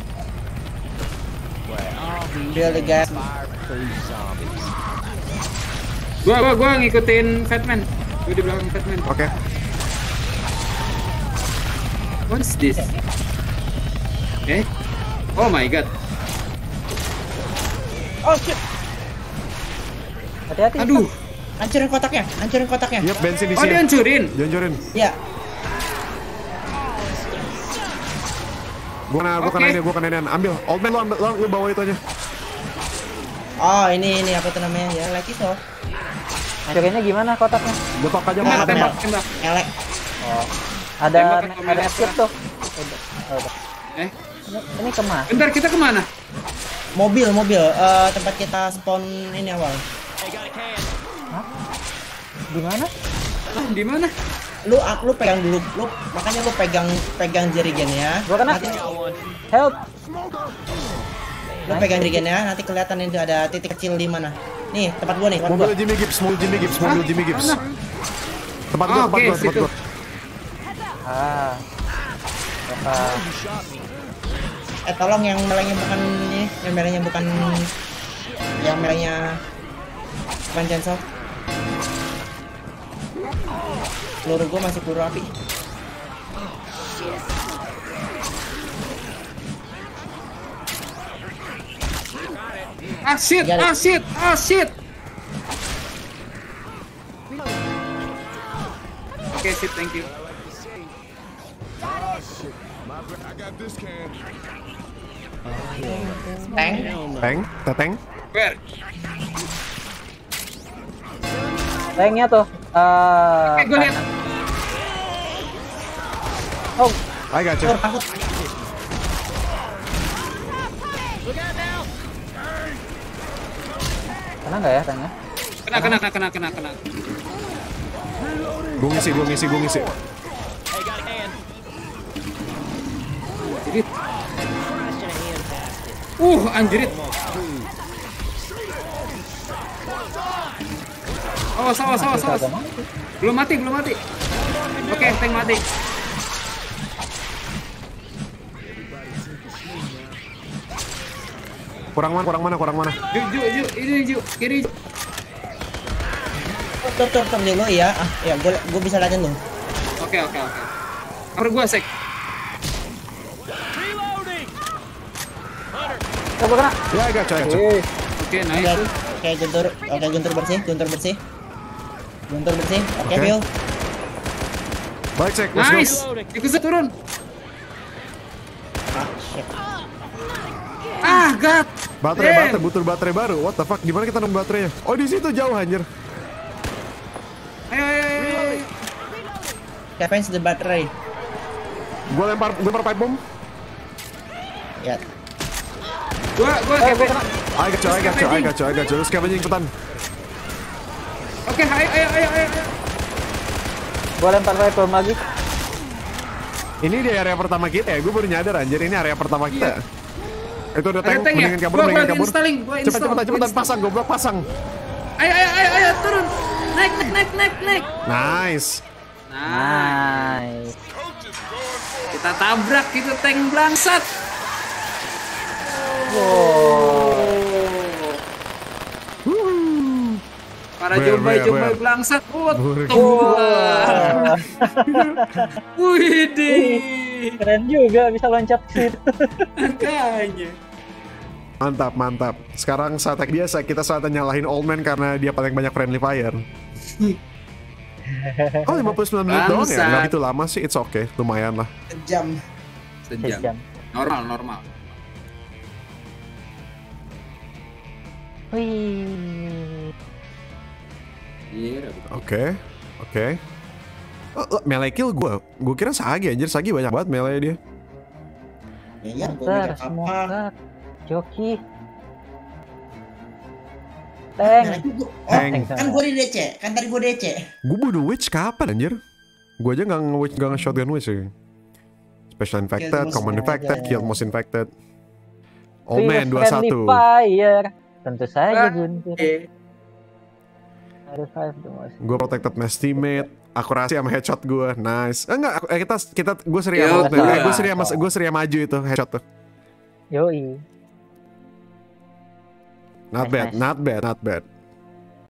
Really guys. Fireproof zombies. Gua ngikutin Fatman. Gua di belakang Fatman. Oke. What's this? Oh my god. Oh shit. Hati-hati. Aduh. Hancurin kotaknya. Yep, bensin di Oh, dia sini. hancurin. Jancurin. Ya. Gua Oke. kena ini. Ambil. Old man lu bawa itu aja. Oh ini apa tuh namanya ya? Lagi so. Hancurinnya gimana kotaknya? Betok aja Tembak, mau tembak. Elek. Oh. Ada Tembak atau ada merah? skip tuh. Udah. Ini kemana? Bentar, kita kemana? Mobil. Tempat kita spawn ini awal. Di mana? Di mana? Lu pegang dulu. Makanya lu pegang jerigen ya. Gua kena. Nanti Help. lu pegang jerigen ya. Nanti kelihatan itu ada titik kecil di mana. Nih, tempat gua nih. mobil Jimmy Gibbs. Tempat Oh, gua. situ. Ah. Apa? Tolong yang merahnya bukan ini, yang merahnya bukan chainsaw. Peluru gua masih peluru api. Ah shit. Oke, sip, thank you. Tank. Teteng. Where? Tanknya tuh. Gue lihat. Oh, I got you. Takut. kena nggak ya tanknya? Kena. Gue ngisi. Anjirit. Anjirit. Awas. Belum mati. Oke, tank mati. Kurang mana? Ju, kiri. Tur dulu ya. Ya gue bisa lanjut lu. Oke. Cover gua, Sek. Coba kena. Ya, I got you. Oke, nice. Oke, Guntur bersih. Oke, Oke. Bill. Baik, Sek. Let's go. Nice. Ikuza turun. Ah, shit. God. Baterai, butuh baterai baru. What the fuck? Gimana kita nemu baterainya? Oh, di situ jauh anjir. Ayo. Captain the battery. Gue lempar pipe bomb. Ya. Gua kena. I got you. Lu scavenging cepetan. Oke, ayo. Gua lempar pipe bomb lagi. Ini di area pertama kita ya. Gue baru nyadar anjir, ini area pertama kita. Itu udah Ada tank, tank ya? mendingan kabur. Gua installing. Cepetan, pasang, goblok pasang. Ayo, turun. Naik. Nice. Nice. Kita tabrak itu tank bangsat. Para jombai bangsat. Widih. Keren juga bisa loncat situ. Makanya. Mantap. Sekarang saat biasa kita saatnya nyalahin Old Man karena dia paling banyak friendly fire. Oh, 59 menit doang ya? Nggak gitu lama sih, it's okay. Lumayan lah. Sejam. Normal. Wih. Iya. Oke. Oh, melee kill gue kira Sagi anjir. Sagi banyak banget melee dia. Iya, gue Smoker, mikir apa. smoker, joki, tank. Kan gue di DC. Kan tadi gue DC. Gue bunuh Witch kapan anjir? Gue aja nggak nge-shotgun Witch sih. Special infected, common infected, kill most infected. Old Man 21. Fire. Tentu saja Guntur. Revive the most. Gue protected mass teammate, akurasi sama headshot gue, nice. Enggak, kita gue seri sama gue seri maju itu headshot tuh. Yoi. Not bad.